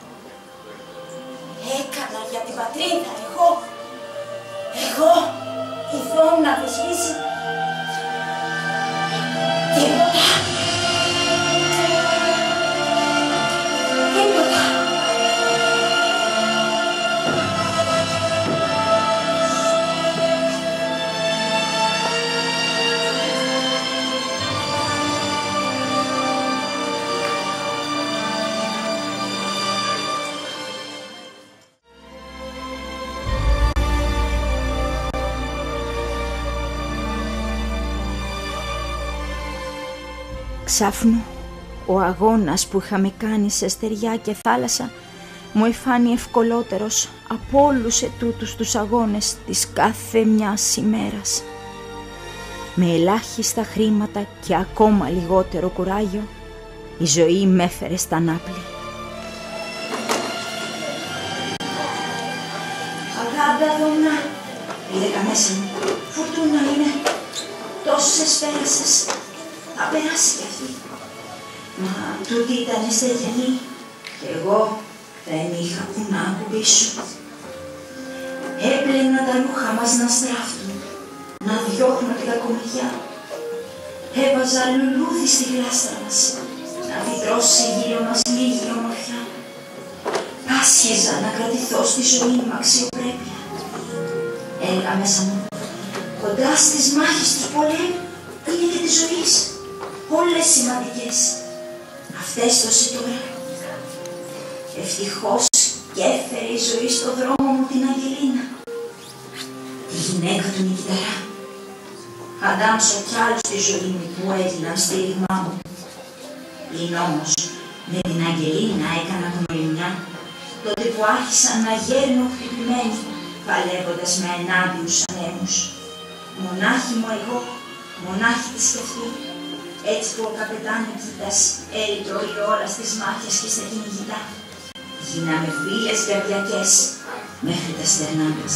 Έκανα για την πατρίδα, εγώ. Εγώ, η Δόμνα Βυσβίζη. Τίποτα. Τίποτα. Ξάφνου, ο αγώνας που είχαμε κάνει σε στεριά και θάλασσα μου εφάνει ευκολότερος από όλους ετούτους τους αγώνες της κάθε μιας ημέρας. Με ελάχιστα χρήματα και ακόμα λιγότερο κουράγιο, η ζωή μ' έφερε στα Νάπλη. Αγάπη, Δόμνα, είδεκα μέσα μου, φουρτούνα είναι, τόσες πέρασες. Θα περάσει κι αυτή. Μα τούτη ήταν στεριανή και εγώ δεν είχα που να ακουμπήσω. Έπλαινα τα ρούχα μας να στράφτουν να διώχνω την κακομοιριά. Έβαζα λουλούδι στη γλάστρα μας, να φυτρώσει γύρω μας λίγη ομορφιά. Πάσχεζα να κρατηθώ στη ζωή μου αξιοπρέπεια. Έλεγα μέσα μου, κοντά στις μάχες του πολέμου είναι και της ζωής, όλες σημαντικές. Αυτές τόσοι τώρα. Ευτυχώς και έφερε η ζωή στο δρόμο μου την Αγγελίνα, τη γυναίκα του Νικηταρά. Αντάμψω κι άλλους στη ζωή μου που έγιναν στήριγμά μου. Είναι όμως με την Αγγελίνα έκανα γνωριμιά, τότε που άρχισαν να γέρνω χτυπημένοι, παλεύοντας με ενάντιους ανέμους. Μονάχη μου εγώ, μονάχη τη σκεφτεί, έτσι που ο καπετάν Νικήτας έλειπε όλη ώρα στις μάχες και στα κυνηγητά. Γίναμε βίλες καρδιακές μέχρι τα στερνά μας.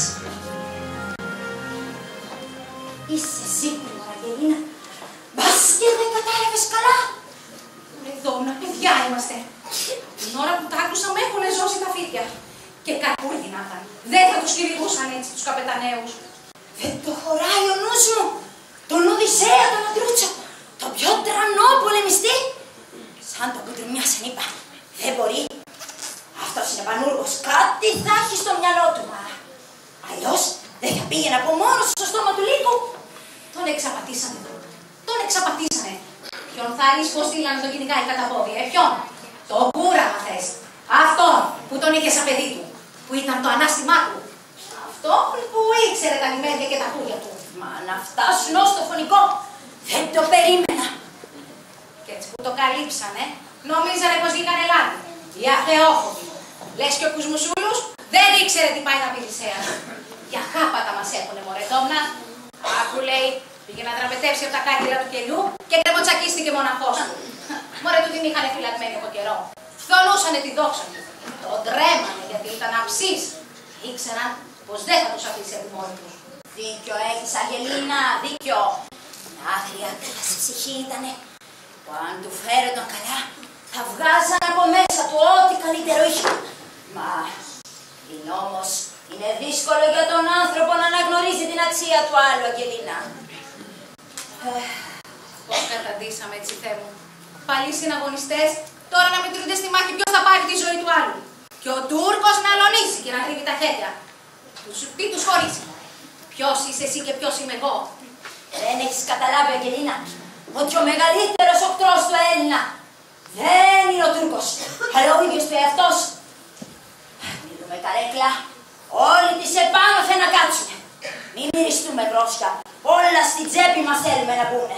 Είσαι σίγουρη, Αγγελίνα? Μπας και δεν κατάλαβες καλά. Εδώ, να παιδιά είμαστε. Την ώρα που τα άκουσα με έχουνε ζώσει τα φίδια. Και κακούργοι να ήταν. Δεν θα τους κυνηγούσαν έτσι τους καπεταναίους. Δεν το χωράει ο νους μου. Τον Οδυσσέα, τον Αντρούτσο, τον πιο τρανό πολεμιστή. Σαν τον κουτριμιάσαν είπα. Δεν μπορεί. Αυτός είναι πανούργος. Κάτι θα έχει στο μυαλό του. Μα αλλιώς δεν θα πήγαινε από μόνος στο στόμα του λύκου. Τον εξαπατήσανε. Τον εξαπατήσανε. Ποιον θα ρίξει πως στείλανε τον κυνηγάει κατά πόδια, ε, ποιον? Το Μπούρα, αν θες. Αυτόν που τον είχε σαν παιδί του. Που ήταν το ανάστημά του. Αυτόν που ήξερε τα λιμέρια και τα κούρια του. Μα να φτάσουν ως το φωνικό, δεν το περίμενα. Και έτσι που το καλύψανε, νομίζανε πως βγήκανε λάδι. Οι αθεόφοβοι. Λες και ο Κουσμουσούλους δεν ήξερε τι πάει να πει Λυσσέας. Για χάπατα μας έχουνε, μωρέ Τόμνα. Άκου, λέει, πήγε να δραπετεύσει από τα κάγκελα του κελιού και κρεμοτσακίστηκε μοναχός του. Μωρέ του την είχανε φυλακμένη από καιρό. Φθονούσανε τη δόξα του. Τον τρέμανε γιατί ήταν αψής. Ήξεραν πως δεν θα τους αφήσει από μόνοι τους. Δίκιο έχεις, Αγγελίνα, δίκιο. Άγρια κλάση ψυχή ήτανε. Που αν του φέρονταν καλά, θα βγάζαν από μέσα του ό,τι καλύτερο είχε. Μα είναι όμως, είναι δύσκολο για τον άνθρωπο να αναγνωρίζει την αξία του άλλου, Αγγελίνα. Πώς καταντήσαμε έτσι, Θεέ μου. Παλιοί συναγωνιστές, τώρα να μετρούνται στη μάχη ποιος θα πάρει τη ζωή του άλλου. Και ο Τούρκος να αλωνίσει και να γρύβει τα χέρια. Τους, τι τους χωρίζει. Ποιος είσαι εσύ και ποιος είμαι εγώ. Δεν έχεις καταλάβει, Αγγελίνα, ότι ο μεγαλύτερος οχτρός του Έλληνα δεν είναι ο Τούρκος, αλλά ο ίδιος του εαυτός. Μιλούμε καρέκλα, όλοι τις επάνω θέλουν να κάτσουνε. Μην μυριστούμε γρόσια, όλα στην τσέπη μας θέλουμε να μπουνε.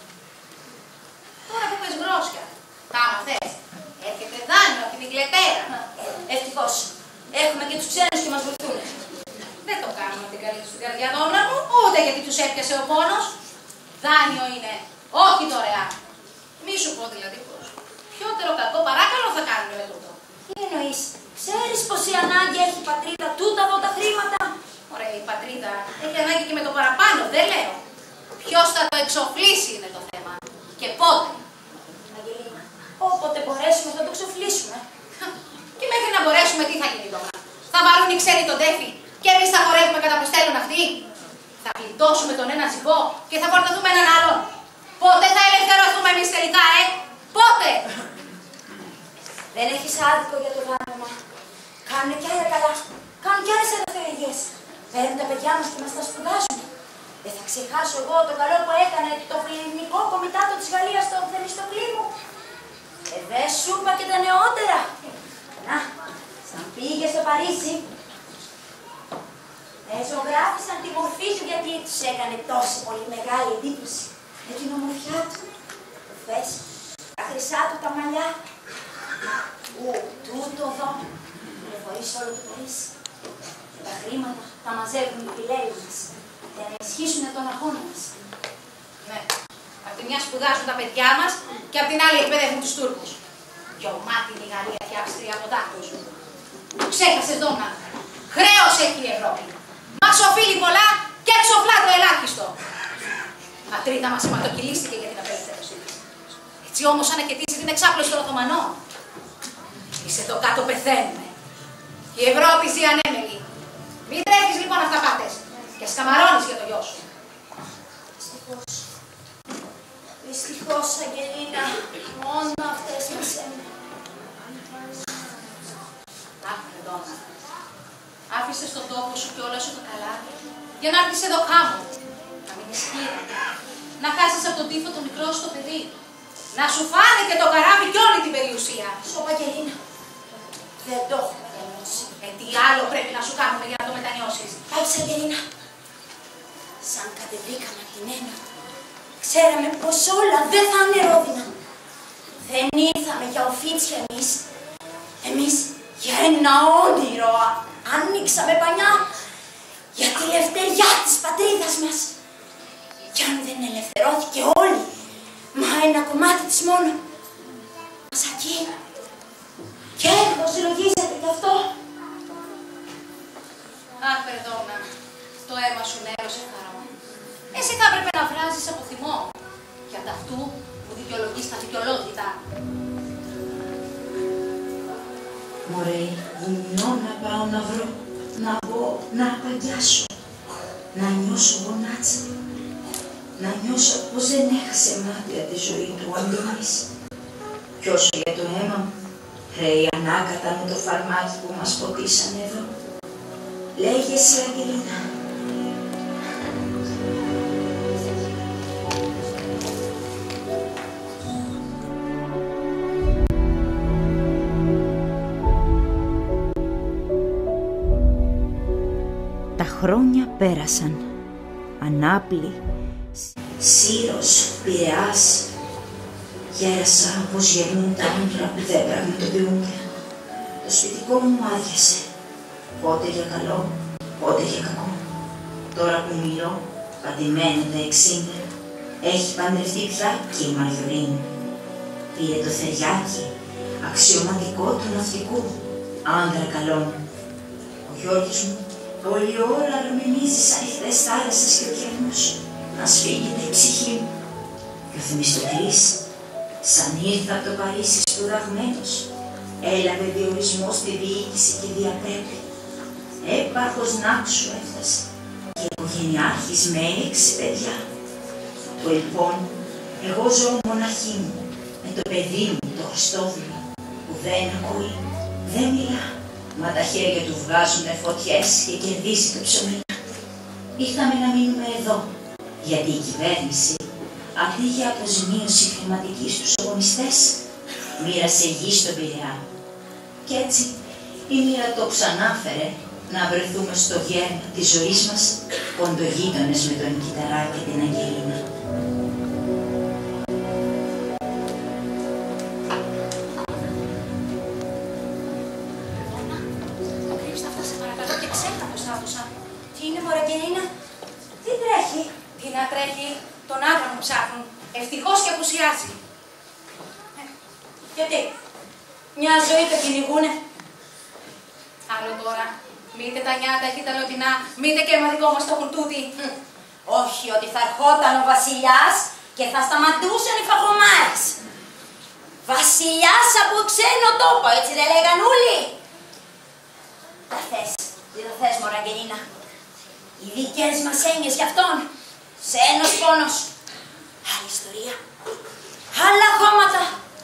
Τώρα που πες γρόσια, κάμα θες, έρχεται δάνειο από την Ιγκλετέρα. Ευτυχώς, έχουμε και τους ξένους και μας βοηθούνε. Δεν το κάνουμε την καλή του στην καρδιά Δόμνα μου, ούτε γιατί τους έπιασε ο πόνος. Δάνειο είναι, όχι δωρεάν. Μη σου πω δηλαδή πως πιότερο κακό παράκαλο θα κάνουμε με τούτο. Τι εννοείς, ξέρεις πως η ανάγκη έχει η πατρίδα τούτα εδώ τα χρήματα. Ωραία, η πατρίδα έχει ανάγκη και με το παραπάνω, δεν λέω. Ποιος θα το εξοφλήσει είναι το θέμα. Και πότε. Αγγελίνα, όποτε μπορέσουμε θα το εξοφλήσουμε. Και μέχρι να μπορέσουμε τι θα γίνει τώρα. Θα βάλουν οι ξένοι τον τέφι και εμείς θα χορεύουμε κατά που στέλνουν αυτοί. Θα γλιτώσουμε τον ένα ζυγό και θα φορτωθούμε έναν άλλον. Πότε θα ελευθερωθούμε εμείς τελικά, ε! Πότε! Δεν έχεις άδικο για το γάμο. Κάνουν κι άλλα καλά. Κάνουν κι άλλες ελευθερίες. Παίρνουν τα παιδιά μας και μας τα σπουδάζουν. Δεν θα ξεχάσω εγώ το καλό που έκανε το φιλελληνικό κομιτάτο της Γαλλίας στον Θεμιστοκλή μου. Ε, δε σου είπα και τα νεότερα. Να, σαν πήγε στο Παρίσι, ε, ζωγράφησαν τη μορφή του γιατί τους έκανε τόσο πολύ μεγάλη εντύπωση. Με την ομορφιά του, το φες, τα χρυσά του τα μαλλιά. Ου, τούτο εδώ, πληροφορείς όλο το Παρίσι. Και τα χρήματα τα μαζεύουν οι φιλέοι μας για να ενισχύσουν τον αγώνα μας. Ναι, απ' τη μια σπουδάζουν τα παιδιά μας και απ' την άλλη εκπαιδεύουν τους Τούρκους. Γιωμάτι η Γαλλία και η Αυστρία από δάκτους. Ξέχασες Δόμνα. Χρέος έχει η Ευρώπη. Μας οφείλει πολλά και εξοφλά το ελάχιστο. Η πατρίδα μας αιματοκυλίστηκε για την απελευθέρωσή της. Έτσι όμως ανακαιτήσει την εξάπλωση των Οθωμανών. Εμείς εδώ κάτω πεθαίνουμε. Η Ευρώπη ζει ανέμελη. Μην τρέχεις λοιπόν αυταπάτες και σκαμαρώνεις για το γιο σου. Δυστυχώς. Δυστυχώς, Αγγελίνα, μόνο αυτές μας έμειναν. Αχ, Ρεντόνα. Άφησες τον τόπο σου και όλα σου το καλά για να έρθεις εδώ χάμω. Να μην ισχύει. Να χάσεις από τον τύφο το μικρό στο παιδί. Να σου φάνε και το καράβι και όλη την περιουσία. Σώπα, Αγγελίνα. Δεν το έχω μετανιώσει. Ε, τι άλλο πρέπει να σου κάνουμε για να το μετανιώσεις. Πάψε, Αγγελίνα. Σαν κατεβήκαμε από την έννοια, ξέραμε πως όλα δεν θα είναι ρόδινα. Δεν ήρθαμε για οφίτσια εμείς. Εμείς για ένα όνειρο ανοίξαμε πανιά για τη λευτεριά της πατρίδας μας. Κι αν δεν ελευθερώθηκε όλη, μα ένα κομμάτι της μόνο, μας ακεί. Και πώς συλλογίζεται γι' αυτό. Αχ, Ρεντόνα, το αίμα σου νέρωσε χαρό. Εσύ θα έπρεπε να βράζεις από θυμό για τα αυτού που δικαιολογείς τα δικαιολόγητα. Μωρέ, γυμνώ να πάω να βρω, να μπω, να απαγιάσω, να νιώσω γονάτσα, να νιώσω πως δεν έχασε μάτια τη ζωή του ο Αντώνης. Κι όσο για το αίμα μου, χρέει ανάκατα με το φαρμάκι που μας ποτίσανε εδώ. Λέγε εσύ, Αγγελίνα. Τα χρόνια πέρασαν. Ανάπλη, Σύρος, Πειραιάς. Γέρασα όπως γερνούν τα άντρα που δεν πραγματοποιούνται. Το σπιτικό μου άδειασε. Πότε για καλό, πότε για κακό. Τώρα που μιλώ, παντημένη τα εξήντα, έχει παντρευτεί πια και η Μαριολίνη. Πήρε το θεριάκι, αξιωματικό του ναυτικού, άντρα καλόν. Ο Γιώργης μου, όλη ώρα αρμενίζει σαν ηχθές θάλασσας και ωκεανούς, να σφίγγεται η ψυχή μου. Και ο Θεμιστοκλής, σαν ήρθε από το Παρίσι σπουδαγμένος, έλαβε διορισμό στη διοίκηση και διαπρέπει. Έπαρχος Νάξου έφτασε και οικογενειάρχης με έξι παιδιά. Το λοιπόν, εγώ ζω μοναχή μου, με το παιδί μου, το Χριστόδουλο, που δεν ακούει, δεν μιλά, μα τα χέρια του βγάζουνε φωτιές και κερδίσει το ψωμί. Ήρθαμε να μείνουμε εδώ, γιατί η κυβέρνηση, αντί για αποζημίωση χρηματική στους αγωνιστές, μοίρασε γη στον Πειραιά. Κι έτσι, η μοίρα το ξανάφερε να βρεθούμε στο γέρμα της ζωής μας, κοντογείτονες με τον Κιταρά και την Αγγελίνα. Κρύψτε αυτά σε παρακαλώ και ξέρετε πως θα άκουσα. Τι είναι, μωρέ, Αγγελίνα, τι τρέχει? Τι να τρέχει, τον άντρα μου ψάχνουν. Ευτυχώς και απουσιάζει. Ε, γιατί, μια ζωή το κυνηγούνε. Άλλο τώρα. Μήτε τα νιάτα εκεί τα λωτινά, μήτε και αίμα δικό μας το έχουν τούτοι. Όχι ότι θα ερχόταν ο βασιλιάς και θα σταματούσαν οι φαγωμάρες. Βασιλιάς από ξένο τόπο, έτσι δεν λέγαν όλοι. Τα θες, τι το θες, μωρά Αγγελίνα. Οι δικές μας έννοιες γι' αυτόν. Σένος πόνος. Άλλη ιστορία. Άλλα χώματα.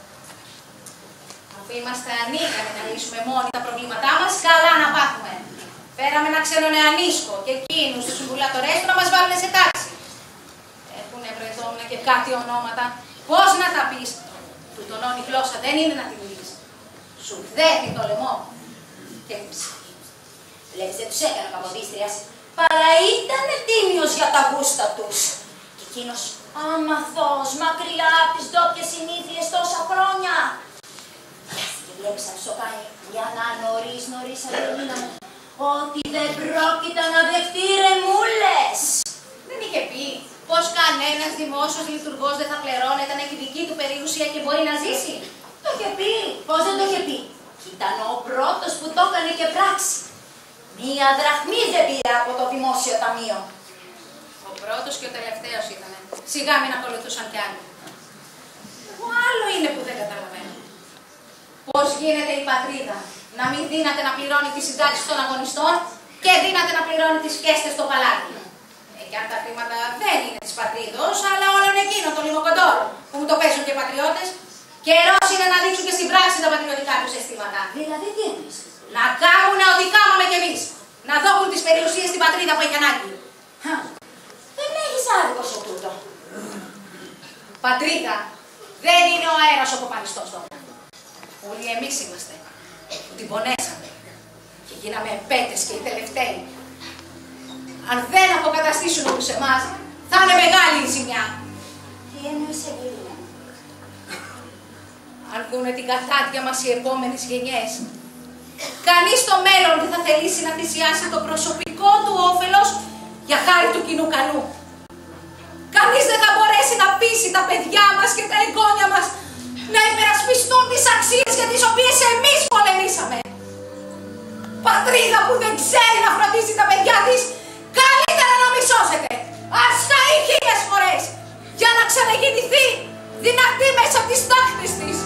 Αφού είμαστε ανίκανοι να λύσουμε μόνοι τα προβλήματά μας, καλά να πάθουμε. Φέραμε ένα ξένο νεανίσκο και εκείνους τους συμβουλατορές του να μας βάλουν σε τάξη. Έχουνε βρεθόμουν και κάτι ονόματα. Πώς να τα πεις. Του τονώνει η γλώσσα δεν είναι να την πεις. Σου δέχει το λαιμό. Και ψυχή. Βλέπεις, δεν τους έκανε ο Καποδίστριας, παρά ήταν τίμιος για τα γούστα τους. Και εκείνος αμαθός, μακριά από τις ντόπιες συνήθειες τόσα χρόνια. Και βλέπεις να σου το κάνει για να νωρίς νωρίς, Αγγελίνα μου, ότι δεν πρόκειται να δεχτεί ρεμούλες. Δεν είχε πει πως κανένας δημόσιος λειτουργός δεν θα πληρώνεται να έχει δική του περιουσία και μπορεί να ζήσει. Το είχε πει. Πώς δεν το είχε πει. Κι ήταν ο πρώτος που το έκανε και πράξη. Μία δραχμή δεν πήρε από το δημόσιο ταμείο. Ο πρώτος και ο τελευταίος ήταν. Σιγά μην ακολουθούσαν κι άλλοι. Εγώ άλλο είναι που δεν καταλαβαίνω. Πώς γίνεται η πατρίδα να μην δύναται να πληρώνει τις συντάξεις των αγωνιστών και δύναται να πληρώνει τις φιέστες στο παλάτι. Ε, κι αν τα χρήματα δεν είναι της πατρίδος, αλλά όλων εκείνων των λιμοκοντόρων που μου το παίζουν και πατριώτες, καιρός είναι να δείξουν και στην πράξη τα πατριωτικά τους αισθήματα. Δηλαδή τι εννοείς? Να κάνουν ό,τι κάνουμε κι εμείς. Να δώκουν τις περιουσίες στην πατρίδα που έχει ανάγκη. Δεν έχεις άδικο σε τούτο. Πατρίδα δεν είναι ο αέρας ο κοπανιστός τώρα. Όλοι εμείς είμαστε που την πονέσαμε και γίναμε πέτες και οι τελευταίοι. Αν δεν αποκαταστήσουν όλους εμάς, θα είναι μεγάλη η ζημιά. Τι εννοείς, Ευελίνα? Αν δούνε την κατάδια μας οι επόμενες γενιές, κανείς στο μέλλον δεν θα θελήσει να θυσιάσει το προσωπικό του όφελος για χάρη του κοινού καλού. Κανείς δεν θα μπορέσει να πείσει τα παιδιά μας και τα εγγόνια μας να υπερασπιστούν τις αξίες για τις οποίες εμείς πολεμήσαμε. Πατρίδα που δεν ξέρει να φροντίσει τα παιδιά της, καλύτερα να μη σώσετε. Ας καεί χίλιες φορές για να ξαναγεννηθεί δυνατή μέσα από τις τάχτες της.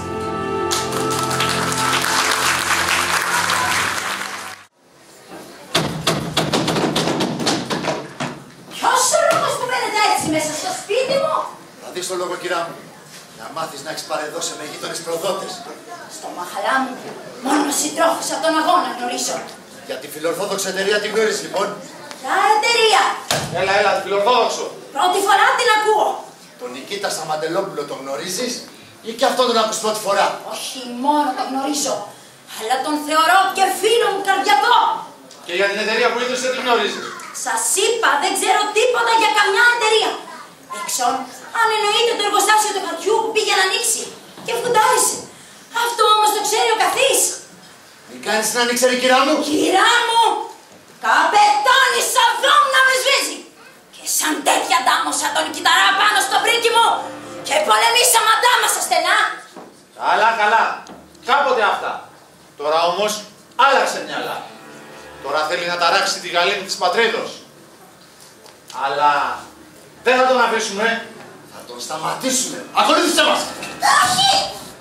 Ποιος ο λόγος που μένετε έτσι μέσα στο σπίτι μου? Θα δεις το λόγο, κυρά μου. Να μάθεις να έχεις παρεδώσει με γείτονες προδότες. Στο μαχαλά μου, μόνο συντρόφους από τον αγώνα γνωρίζω. Για τη φιλορθόδοξη εταιρεία τη γνωρίζεις, λοιπόν. Ποια εταιρεία? Έλα, έλα, τη φιλορθόδοξο. Πρώτη φορά την ακούω. Τον Νικήτα Σαμαντελόπουλο τον γνωρίζεις ή και αυτόν τον άκουσες πρώτη φορά? Όχι μόνο τον γνωρίζω, αλλά τον θεωρώ και φίλο μου καρδιακό. Και για την εταιρεία που είδες δεν την γνωρίζεις? Σας είπα, δεν ξέρω τίποτα για καμιά εταιρεία. Έξω, αν εννοείται το εργοστάσιο του χαρτιού που πήγε να ανοίξει και φουντάρισε. Αυτό όμως το ξέρει ο καθής. Μην κάνεις να ανοίξει, κυρά μου. Κυρά μου, καπετάνι σαβδόμ να με σβήσει. Και σαν τέτοια ντάμωσα τον κυταρά πάνω στο πρίκι μου και πολεμήσαμε αντάμασα στενά. Καλά, καλά. Κάποτε αυτά. Τώρα όμως άλλαξε μυαλά. Τώρα θέλει να ταράξει τη γαλήνη της πατρίδος. Αλλά δεν θα τον αφήσουμε. Θα τον σταματήσουμε. Ακολούθησέ μας. Όχι!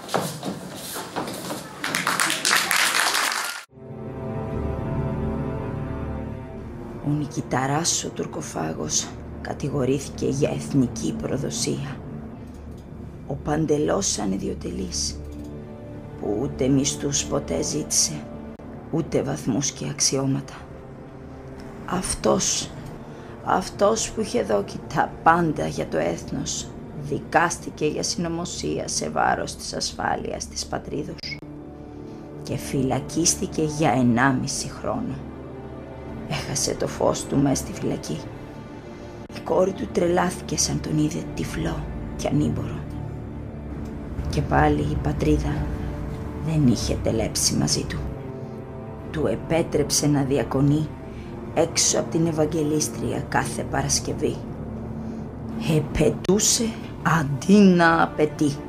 Ο Νικηταράς ο τουρκοφάγος κατηγορήθηκε για εθνική προδοσία. Ο Παντελός ανιδιοτελής, που ούτε μισθούς ποτέ ζήτησε, ούτε βαθμούς και αξιώματα. Αυτός, αυτός που είχε δώσει τα πάντα για το έθνος, δικάστηκε για συνωμοσία σε βάρος της ασφάλειας της πατρίδος και φυλακίστηκε για ενάμιση χρόνο. Έχασε το φως του μες στη φυλακή. Η κόρη του τρελάθηκε σαν τον είδε τυφλό και ανήμπορο. Και πάλι η πατρίδα δεν είχε τελέψει μαζί του. Του επέτρεψε να διακονεί έξω από την Ευαγγελίστρια κάθε Παρασκευή. Επαιτούσε αντί να απαιτεί.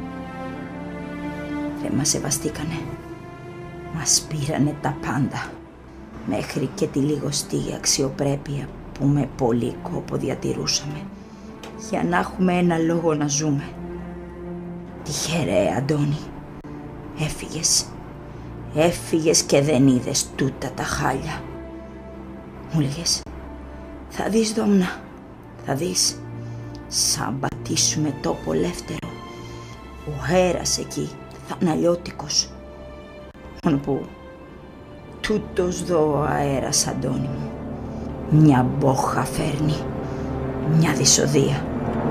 Δεν μας σεβαστήκανε. Μας πήρανε τα πάντα, μέχρι και τη λιγοστή αξιοπρέπεια που με πολύ κόπο διατηρούσαμε, για να έχουμε ένα λόγο να ζούμε. Τυχερέ, Αντώνη, έφυγες. Έφυγες και δεν είδες τούτα τα χάλια. Μου λέγες, θα δεις Δόμνα, θα δεις, σαν πατήσουμε τόπο λεύτερο. Ο αέρας εκεί θα είναι αλλιώτικος. Μόνο που τούτος δω ο αέρας, Αντώνη μου, μια μπόχα φέρνει, μια δυσοδεία.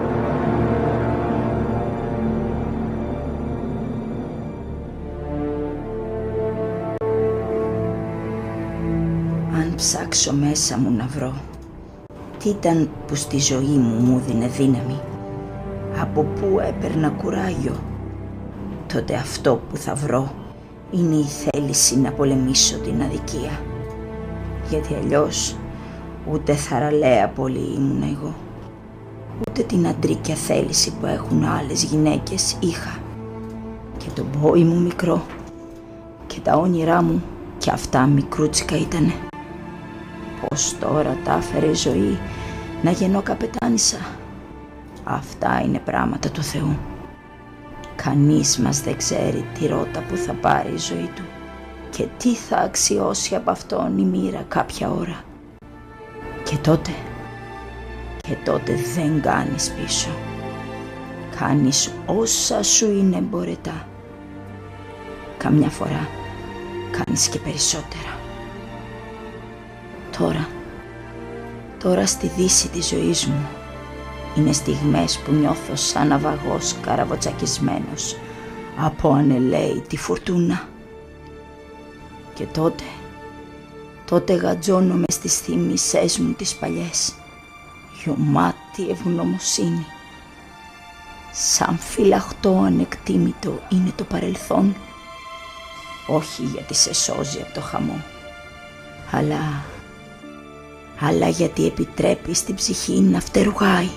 Αν ψάξω μέσα μου να βρω τι ήταν που στη ζωή μου μου δίνε δύναμη, από πού έπαιρνα κουράγιο, τότε αυτό που θα βρω είναι η θέληση να πολεμήσω την αδικία. Γιατί αλλιώς ούτε θαραλέα πολύ ήμουν εγώ, ούτε την αντρίκια θέληση που έχουν άλλες γυναίκες είχα. Και το μπόι μου μικρό και τα όνειρά μου κι αυτά μικρούτσικα ήτανε. Πως τώρα τα έφερε η ζωή να γεννώ καπετάνισσα. Αυτά είναι πράγματα του Θεού. Κανείς μας δεν ξέρει τι ρότα που θα πάρει η ζωή του και τι θα αξιώσει από αυτόν η μοίρα κάποια ώρα. Και τότε, Και τότε δεν κάνεις πίσω. Κάνεις όσα σου είναι μπορετά. Καμιά φορά κάνεις και περισσότερα. Τώρα, τώρα στη δύση της ζωής μου είναι στιγμές που νιώθω σαν ναυαγός καραβοτσακισμένος από ανελαίητη φουρτούνα. Και τότε, τότε γατζώνομαι στις θύμησές μου τις παλιές, γεωμάτη ευγνωμοσύνη. Σαν φυλαχτό ανεκτήμητο είναι το παρελθόν, όχι γιατί σε σώζει από το χαμό, αλλά, αλλά γιατί επιτρέπει στην ψυχή να φτερουγάει.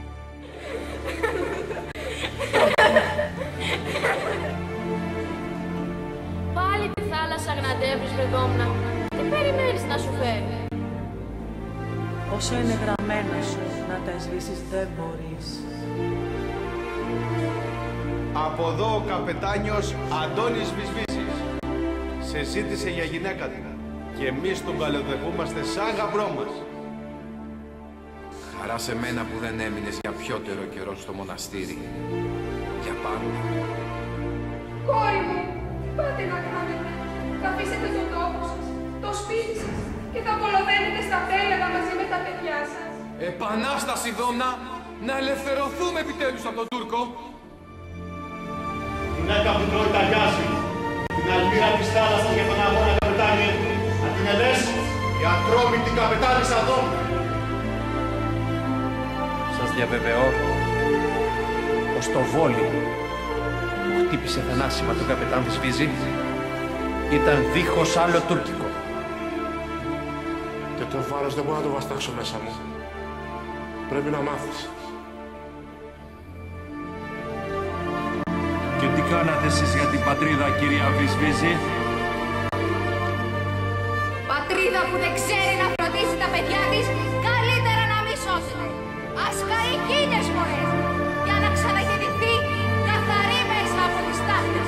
Πάλι τη θάλασσα γναντεύεις, Βεδόμνα. Τι περιμένεις να σου φέρει? Όσα είναι γραμμένα σου, να τα σβήσεις δεν μπορείς. Από εδώ ο καπετάνιος Αντώνης Βυσβίζης σε ζήτησε για γυναίκα του και εμείς τον καλοδεχούμαστε σαν γαμπρό μας. Χαρά σε μένα που δεν έμεινες για πιότερο καιρό στο μοναστήρι. Για πάντα. Κόρη μου, τι πάτε να κάνετε? Θα αφήσετε τον τόπο σας, το σπίτι σας και θα απολωθαίνετε στα πέλαγα μαζί με τα παιδιά σας. Επανάσταση, Δόμνα! Να ελευθερωθούμε επιτέλους από τον Τούρκο! Γυναίκα που τρώει τα γκάζι, την αλμύρα της θάλασσας για τον αγώνα, καπετάνιε, να την ελές, η ατρόμητη καπετάνισσα Δόμνα. Σας διαβεβαιώ πως το βόλι που χτύπησε θανάσιμα τον καπετάν Βυσβίζη ήταν δίχως άλλο τουρκικό. Και το βάρος δεν μπορώ να το βαστάξω μέσα μου. Πρέπει να μάθεις. Και τι κάνατε εσείς για την πατρίδα, κυρία Βυσβίζη? Πατρίδα που δεν ξέρει να φροντίσει τα παιδιά της, καλύτερα να μη σώσετε. Ας καεί εκείνες μωρές, για να ξαναγεννηθεί καθαρή μέσα από τις τάχτες.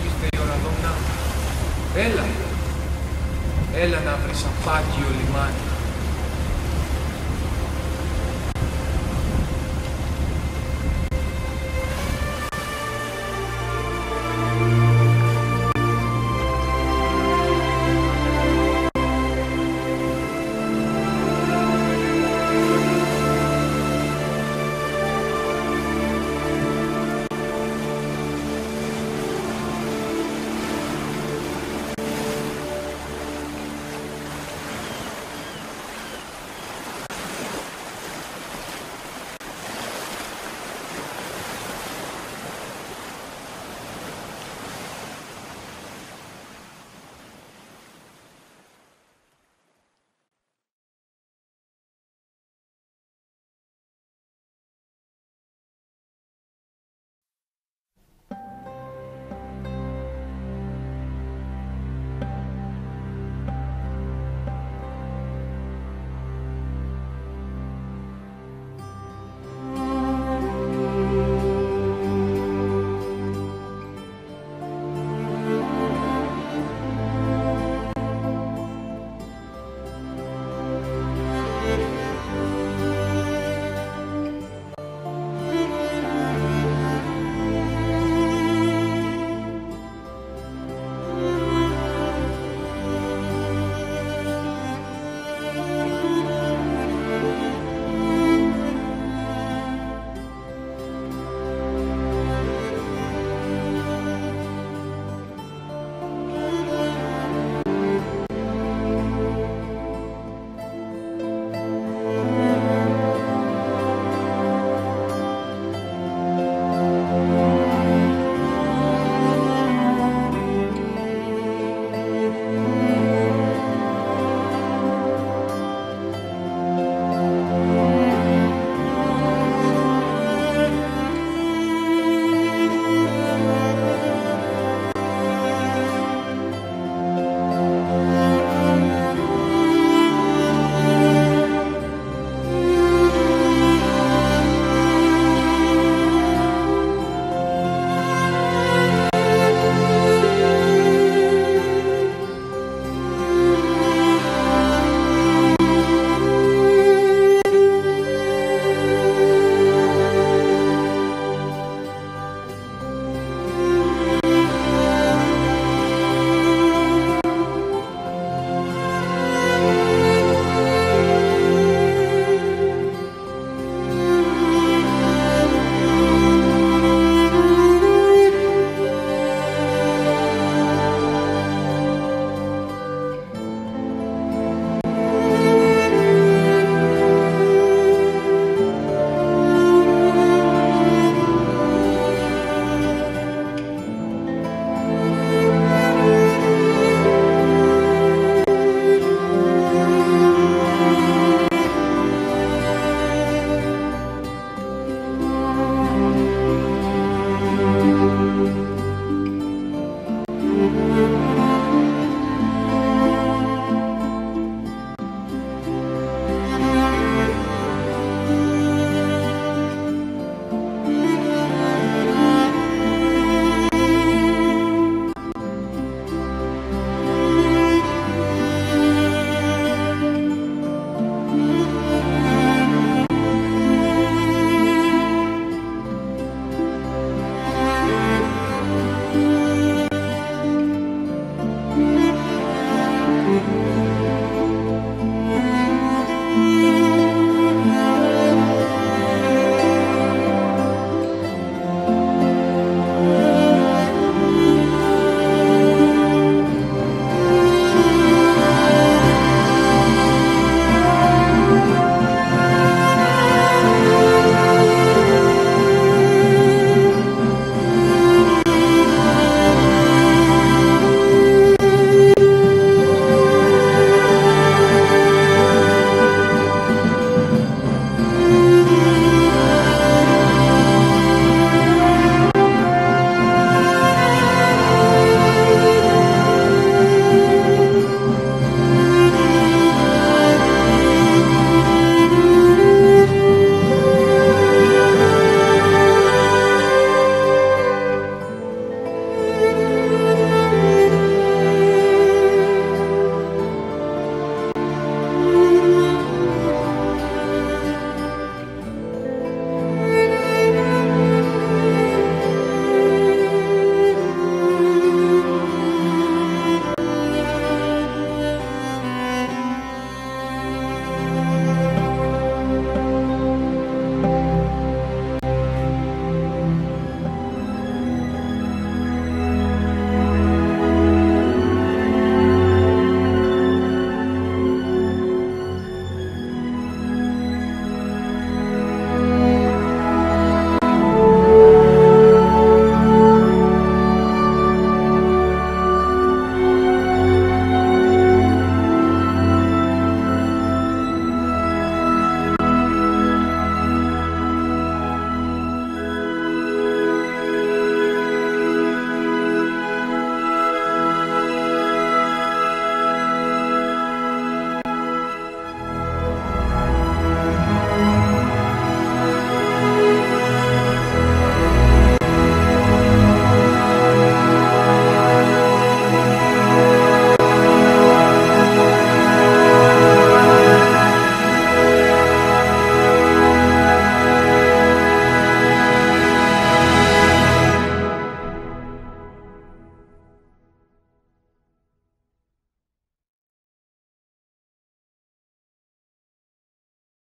Έλα, έλα να βρεις απάκιο λιμάνι.